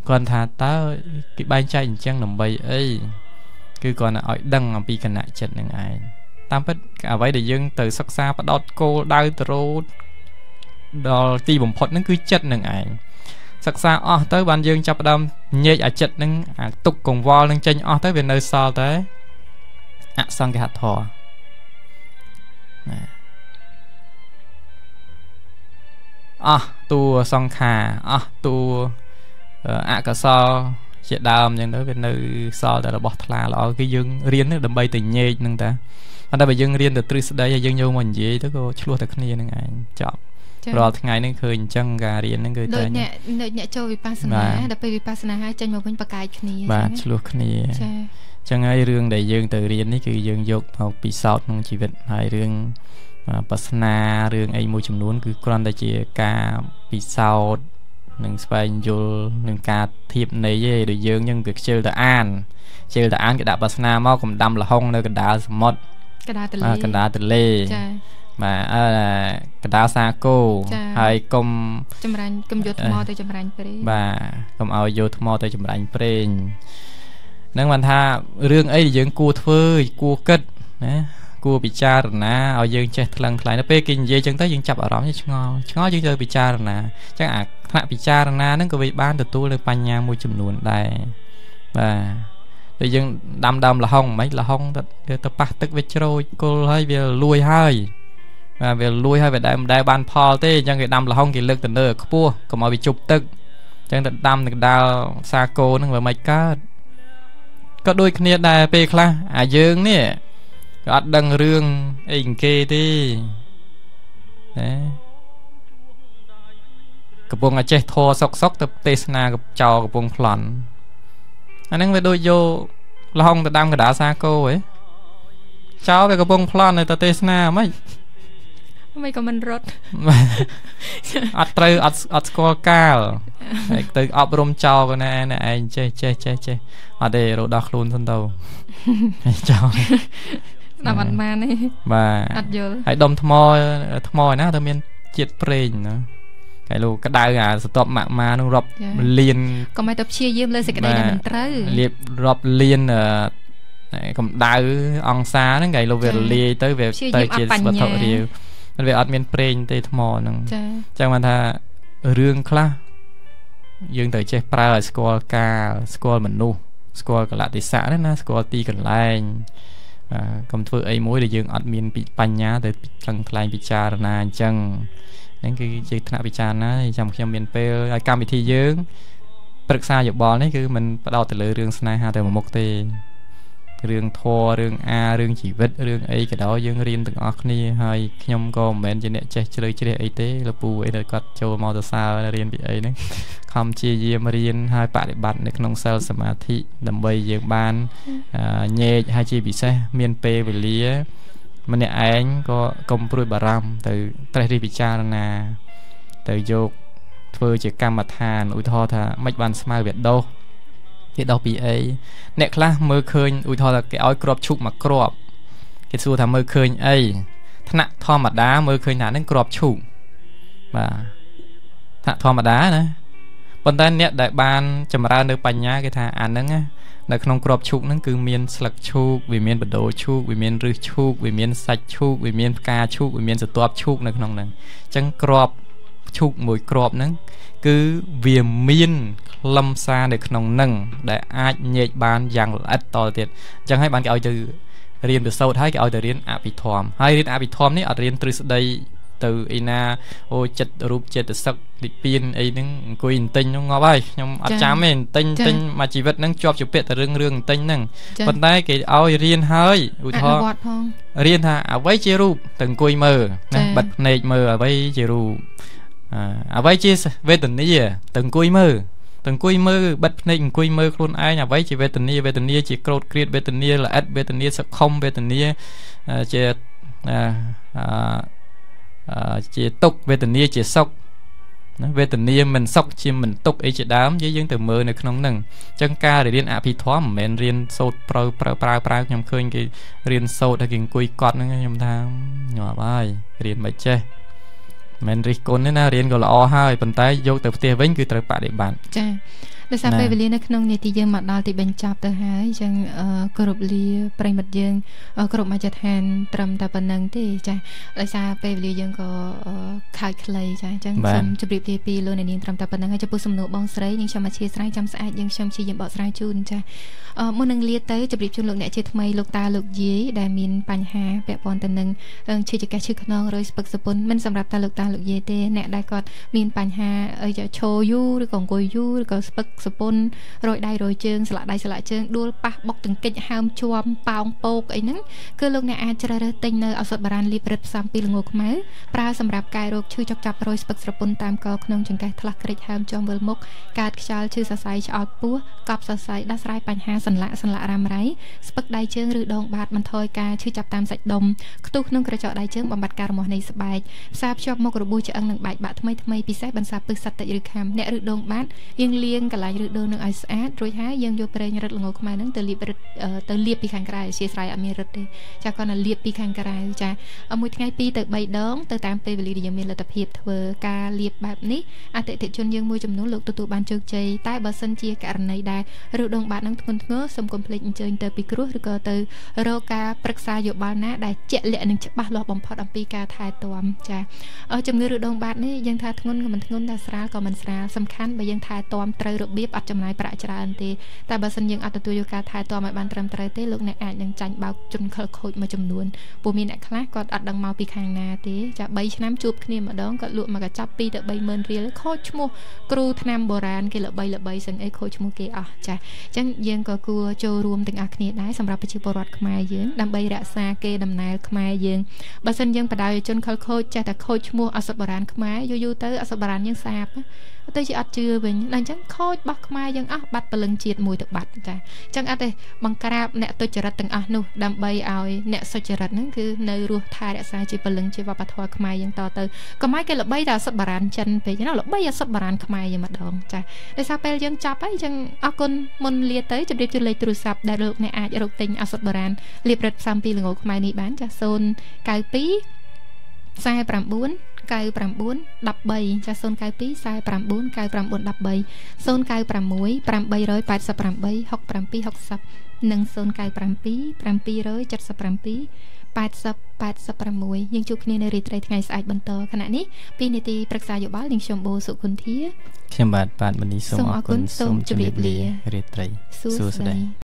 còn thà ta cái bài chạy chẳng nằm bay ấy cứ còn là ở đăng ở bị cái nại chật nên ai tam bất cả vậy để dương từ sắc xa bắt đọt cô đau từ rô đò ti bổng phật nó cứ chật nên ai sắc xa o tới ban dương chập đâm nhẹ ở chật nên à tục cùng vo lên trên o tới về nơi so tới à xong cái hạt thò à tu xong khà à tu à cả so chuyện đàm nhưng đối với nơi so là bọt là lo cái dương riêng nó đầm bay tình nhẹ nâng ta anh ta bây dương riêng từ từ đây dương vô mình gì tới cô chua thật kia nâng anh chọn rồi ngày nên khơi chân gà riêng nên người ta nhẹ nhẹ cho vipassana đập bay vipassana hai chân một bên bạc cài kia và chua kia chân ai riêng để dương từ riêng này cứ dương dục học bị sọt không chỉ việc hai riêng vipassana riêng ai môi chấm nuốn cứ con ta chỉ ca bị sọt nâng spay vô nâng ca thiệp này về để dương nhưng việc chơi là an chơi là an cái đạp vipassana mà cũng đâm là hông nơi cái đá một cái đá từ lê cái đá từ lê mà cái đá xa cô hay công chấm ranh công vô thô tới chấm ranh pre và công ao vô thô tới chấm ranh pre nâng bàn tha riêng ấy dương cua phơi cua cất cua bị cha rồi nè ao dương chơi lần lại nó pe kinh dây chân tới dương chập ở đó như ngon ngon dương chơi bị cha rồi nè chắc à thạ bị cha rồi nè nó có bị ban từ tu lên pan nhà môi chùm nuồn đây và để dương đâm đâm là hông mấy là hông để tập bắt tức với trôi cô hơi về lui hơi và về lui hơi về đại đại ban phò thế nhưng cái đâm là hông thì lực từ nơi cua còn mà bị chụp tức chẳng được đâm được đào xa cô nó về mấy cá có đôi kia đại pe kha à dương nè có đăng rương hình kê đi đấy cái bông là che thô sọc sọc tập tê na cái trò cái bông phòn anh ấy về đôi vô là hông ta đâm cái đá xa cô ấy cháu về cái bông phòn này ta tê na mấy mấy cái mình rớt ắt trừ ắt ắt score cao từ ấp rôm cháu cái này này anh che che che che ở đây rồi đọc luôn thân đầu cháu làm ăn mà này và hãy đâm thầm môi thầm môi nè, tao miên chết prey nữa cái lù cái đai à stop mạng mà nó rập liền còn mấy tập chia diêm lên sẽ cái đây là mình tới liệp rập liền ở còn đai on xa nó cái lù về liền tới về tới chia bật thọ điều về admin prey tới thầm môi nữa chẳng mà tha riêng khá dương tới chơi pra score ca score mình nu score cái lạ thì xã đấy na score ti cần lại cầm thưa ấy mối để dương admin bị pan nhá tới thằng lại bị cha na chân nên cái chuyện thằng bị cha na thì trong khi mình pe cam bị thi dương bật xa dục bò đấy cứ mình bắt đầu từ lưỡi riêng snai ha từ một mục tê riêng thua riêng a riêng chỉ vết riêng ấy cái đó dương riêng từng óc ni hay nhom có mình trên nét chơi chơi chơi ấy tế là pu ấy đời cắt châu màu sao riêng bị ấy đấy không chia diêm riêng hai bạn để bạn để nông sel samadhi đầm bay dương ban nhẹ hai chi bị xe miền pe về lía mình này anh có công pruy bà ram từ tây đi bị cha na từ dục phơi chỉ cam mặt hàn ui tho thà mấy bạn smile việt đâu cái đâu bị ấy nè khá mơ khơi ui tho là cái áo crop chụp mà crop cái xu thà mơ khơi ấy thà tho mặt đá mơ khơi nà nên crop chụp và thà tho mặt đá nữa bên tay nè đại ban chầm ra nơi bành nhá cái thà ăn nâng á là không crop chụp nâng cứ miên sạc chụp vì miên bật đồ chụp vì miên rư chụp vì miên sạch chụp vì miên ca chụp vì miên sự top chụp nâng không nâng chẳng crop chụp mùi crop nâng cứ vì miên lâm xa để không nâng để ai nhẹ ban dạng ít to tiệt chẳng hay bạn cái ao từ riêng từ sâu thái cái ao từ riêng áp bị thòm hay riêng áp bị thòm này ở riêng từ đây từ ina ô chật rụp chật sắc bị pin ấy nâng quỳnh tinh nó ngó bay nhưng ở chám mình tinh tinh mà chỉ vật nâng chọc chụp pet từ rương rương tinh nâng bên tay cái ao riêng hơi ui thò riêng ha ở với chia rụp từng quỳ mờ bật này mờ ở với chia rụp ở với chia về tình này từng quỳ mờ từng quỳ mơ bật này quỳ mơ luôn ai nhà với chỉ về tình này về tình này chỉ crowd create về tình này là ad về tình này sẽ không về tình này chỉ chỉ tục về tình yêu chỉ sốc về tình yêu mình sốc chỉ mình tục ấy chỉ đám với những từ mơ này không nâng chân ca để điên áp thì thoáng mình riêng sâu pro pro pro pro nhầm khơi cái riêng sâu đã kinh quỳ cọt nữa nhầm tham nhỏ bài riêng bài chơi mình riêng con nữa na riêng gọi là o hai bàn tay vô từ tia vĩnh cứ từ bạn để bạn ដោយសារពេលវេលានៅក្នុងនីតិយើងមកដល់ទីបញ្ចប់ទៅហើយអញ្ចឹងគ្រប់លាប្រិមិត្តយើងគ្រប់មកចិត្តឋានត្រឹមតែប៉ុណ្្នឹងទេចាដោយសារពេលវេលាយើងក៏ខាត់ខ្លីចាអញ្ចឹងសូមជម្រាបលាពីលោកអ្នកនាងត្រឹមតែប៉ុណ្្នឹងហើយចំពោះសំណួរបងស្រីនាងខ្ញុំអធិស្ឋានចាំស្អាតយើងខ្ញុំជាយើងបកស្រាយជូនចាមុននឹងលាទៅជម្រាបជូនលោកអ្នកជាថ្មីលោកតាលោកយាយដែលមានបញ្ហាពាក់ព័ន្ធទៅនឹងឈឺចង្កេះឈឺខ្នងរយស្ពឹកសពុនមិនសម្រាប់តាលោកតាលោកយាយទេអ្នកដែលគាត់មានបញ្ហាឈរយូរឬក៏អង្គុយយូរឬក៏ស្ពឹកសពុនរយដៃរយជើងស្លាក់ដៃស្លាក់ជើងដួលប៉ះបុកទង្គិចហើមជួមប៉ោងពោកអីហ្នឹងគឺលោកអ្នកអាចជ្រើសរើសទិញនៅឱសថបុរាណលៀបរិទ្ធផ្សំពីល្ងខ្មៅប្រើសម្រាប់កែរោគឈឺចុកចាប់រយស្ពឹកស្រពុនតាមកក្នុងចង្កេះថ្លាស់ក្រិចហើមជួមវិលមុខកើតខ្យល់ឈឺសរសៃឆ្អោតពោះកប់សរសៃដោះស្រាយបញ្ហាសន្លាក់សន្លាក់រ៉ាំរ៉ៃស្ពឹកដៃជើងឬដងបាតបន្ថយការឈឺចាប់តាមសាច់ដុំខ្ទុះក្នុងក្រចកដៃជើងបំបត្តិការរមាស់នៃស្បែកផ្សារភ្ជាប់មុខរបួសឆ្អឹងនិងបែកបាក់ថ្មីថ្មីពិសេសបន្សាបពឹសសត្វតិចឬខាំអ្នកឬដងបាតយើងលាងកន្លែងឬដងនឹងឲ្យស្អាតរួចហើយយើងយកប្រេងរឹតល្ងខ្មៅហ្នឹងទៅលាបរឹតទៅលាបពីខាងក្រៅអធិស្ឋានអត់មានរឹតទេចាគាត់ទៅលាបពីខាងក្រៅចាមួយថ្ងៃពីរទៅបីដងទៅតាមពេលវេលាដែលយើងមានលទ្ធភាពធ្វើការលាបបែបនេះអតិថិជនយើងមួយចំនួនលោកទទួលបានជោគជ័យតែបើសិនជាករណីដែលឬដងបាតហ្នឹងធ្ងន់ធ្ងរសូមកុំភ្លេចអញ្ជើញទៅពិគ្រោះឬក៏ទៅរកការប្រឹក្សាយោបល់ណាដែលជាក់លាក់និងច្បាស់លាស់បំផុតអំពីការថែទាំចាជំងឺឬដងបាតនេះយើងថាធ្ងន់ក៏មិនធ្ងន់តែស្រាលក៏មិនស្រាលសំខាន់បើយើងថែទាំត្រូវរបៀបអត់ចំណាយប្រាក់ច្រើនទេតែបើសិនយើងអត់ទទួលយកការថែទាំឲ្យបានត្រឹមត្រូវទេលោកអ្នកអាចនឹងចាញ់បោកជនខិលខូចមួយចំនួនព្រោះមានអ្នកខ្លះគាត់អត់ដឹងមកពីខាងណាទេចាបីឆ្នាំជួបគ្នាម្ដងគាត់លក់មកកញ្ចប់ពីរទៅបីម៉ឺនរៀលខូចឈ្មោះគ្រូថ្នាំបុរាណគេល្បីល្បីសឹងអីខូចឈ្មោះគេអស់ចាអញ្ចឹងយើងក៏គួរចូលរួមទាំងអស់គ្នាដែរសម្រាប់ប្រជាពលរដ្ឋខ្មែរយើងដើម្បីរក្សាកេរដំណែលខ្មែរយើងបើសិនយើងបដៅឲ្យជនខិលខូចចេះតែខូចឈ្មោះឱសថបុរាណខ្មែរយូរយូរទៅឱសថបុរាណយើងសាបទៅជាអត់ជឿវិញដល់អញ្ចឹងខូចបោះខ្មែរយើងអស់បាត់ពលឹងជាតិមួយទៅបាត់ចាអញ្ចឹងអត់ទេបង្ក្រាបអ្នកទុច្ចរិតទាំងអស់នោះដើម្បីឲ្យអ្នកសុចរិតហ្នឹងគឺនៅរស់ថែរក្សាជាពលឹងជាវប្បធម៌ខ្មែរយើងតទៅកុំឲ្យគេល្បីតែឱសថបុរាណចិនពេកណាល្បីឱសថបុរាណខ្មែរយើងម្ដងចាដោយសារពេលយើងចាប់ហើយអញ្ចឹងអរគុណមុនលាទៅជម្រាបជូនលេខទូរស័ព្ទដែលលោកអ្នកអាចរកទិញឱសថបុរាណលៀបរិទ្ធផ្សំពីល្ងខ្មែរនេះបានចាศูนย์ เก้า สอง สี่ เก้า เก้า หนึ่ง เก้า สาม ចាศูนย์ เก้า สอง สี่ เก้า สาม เก้า หนึ่ง เก้า สาม หนึ่ง เก้า แปด แปด หก เจ็ด แปด หก สิบ និងศูนย์ เก้า เจ็ด เจ็ด เจ็ด เจ็ด แปด เจ็ด เจ็ด យើងជួបគ្នានៅរាត្រីថ្ងៃស្អែកបន្តខណៈនេះពីនីតិប្រឹក្សាយោបល់នាងខ្ញុំបូសុគន្ធាខ្ញុំបាទបាទមនីសូមអរគុណសូមជម្រាបលារាត្រីសួស្តី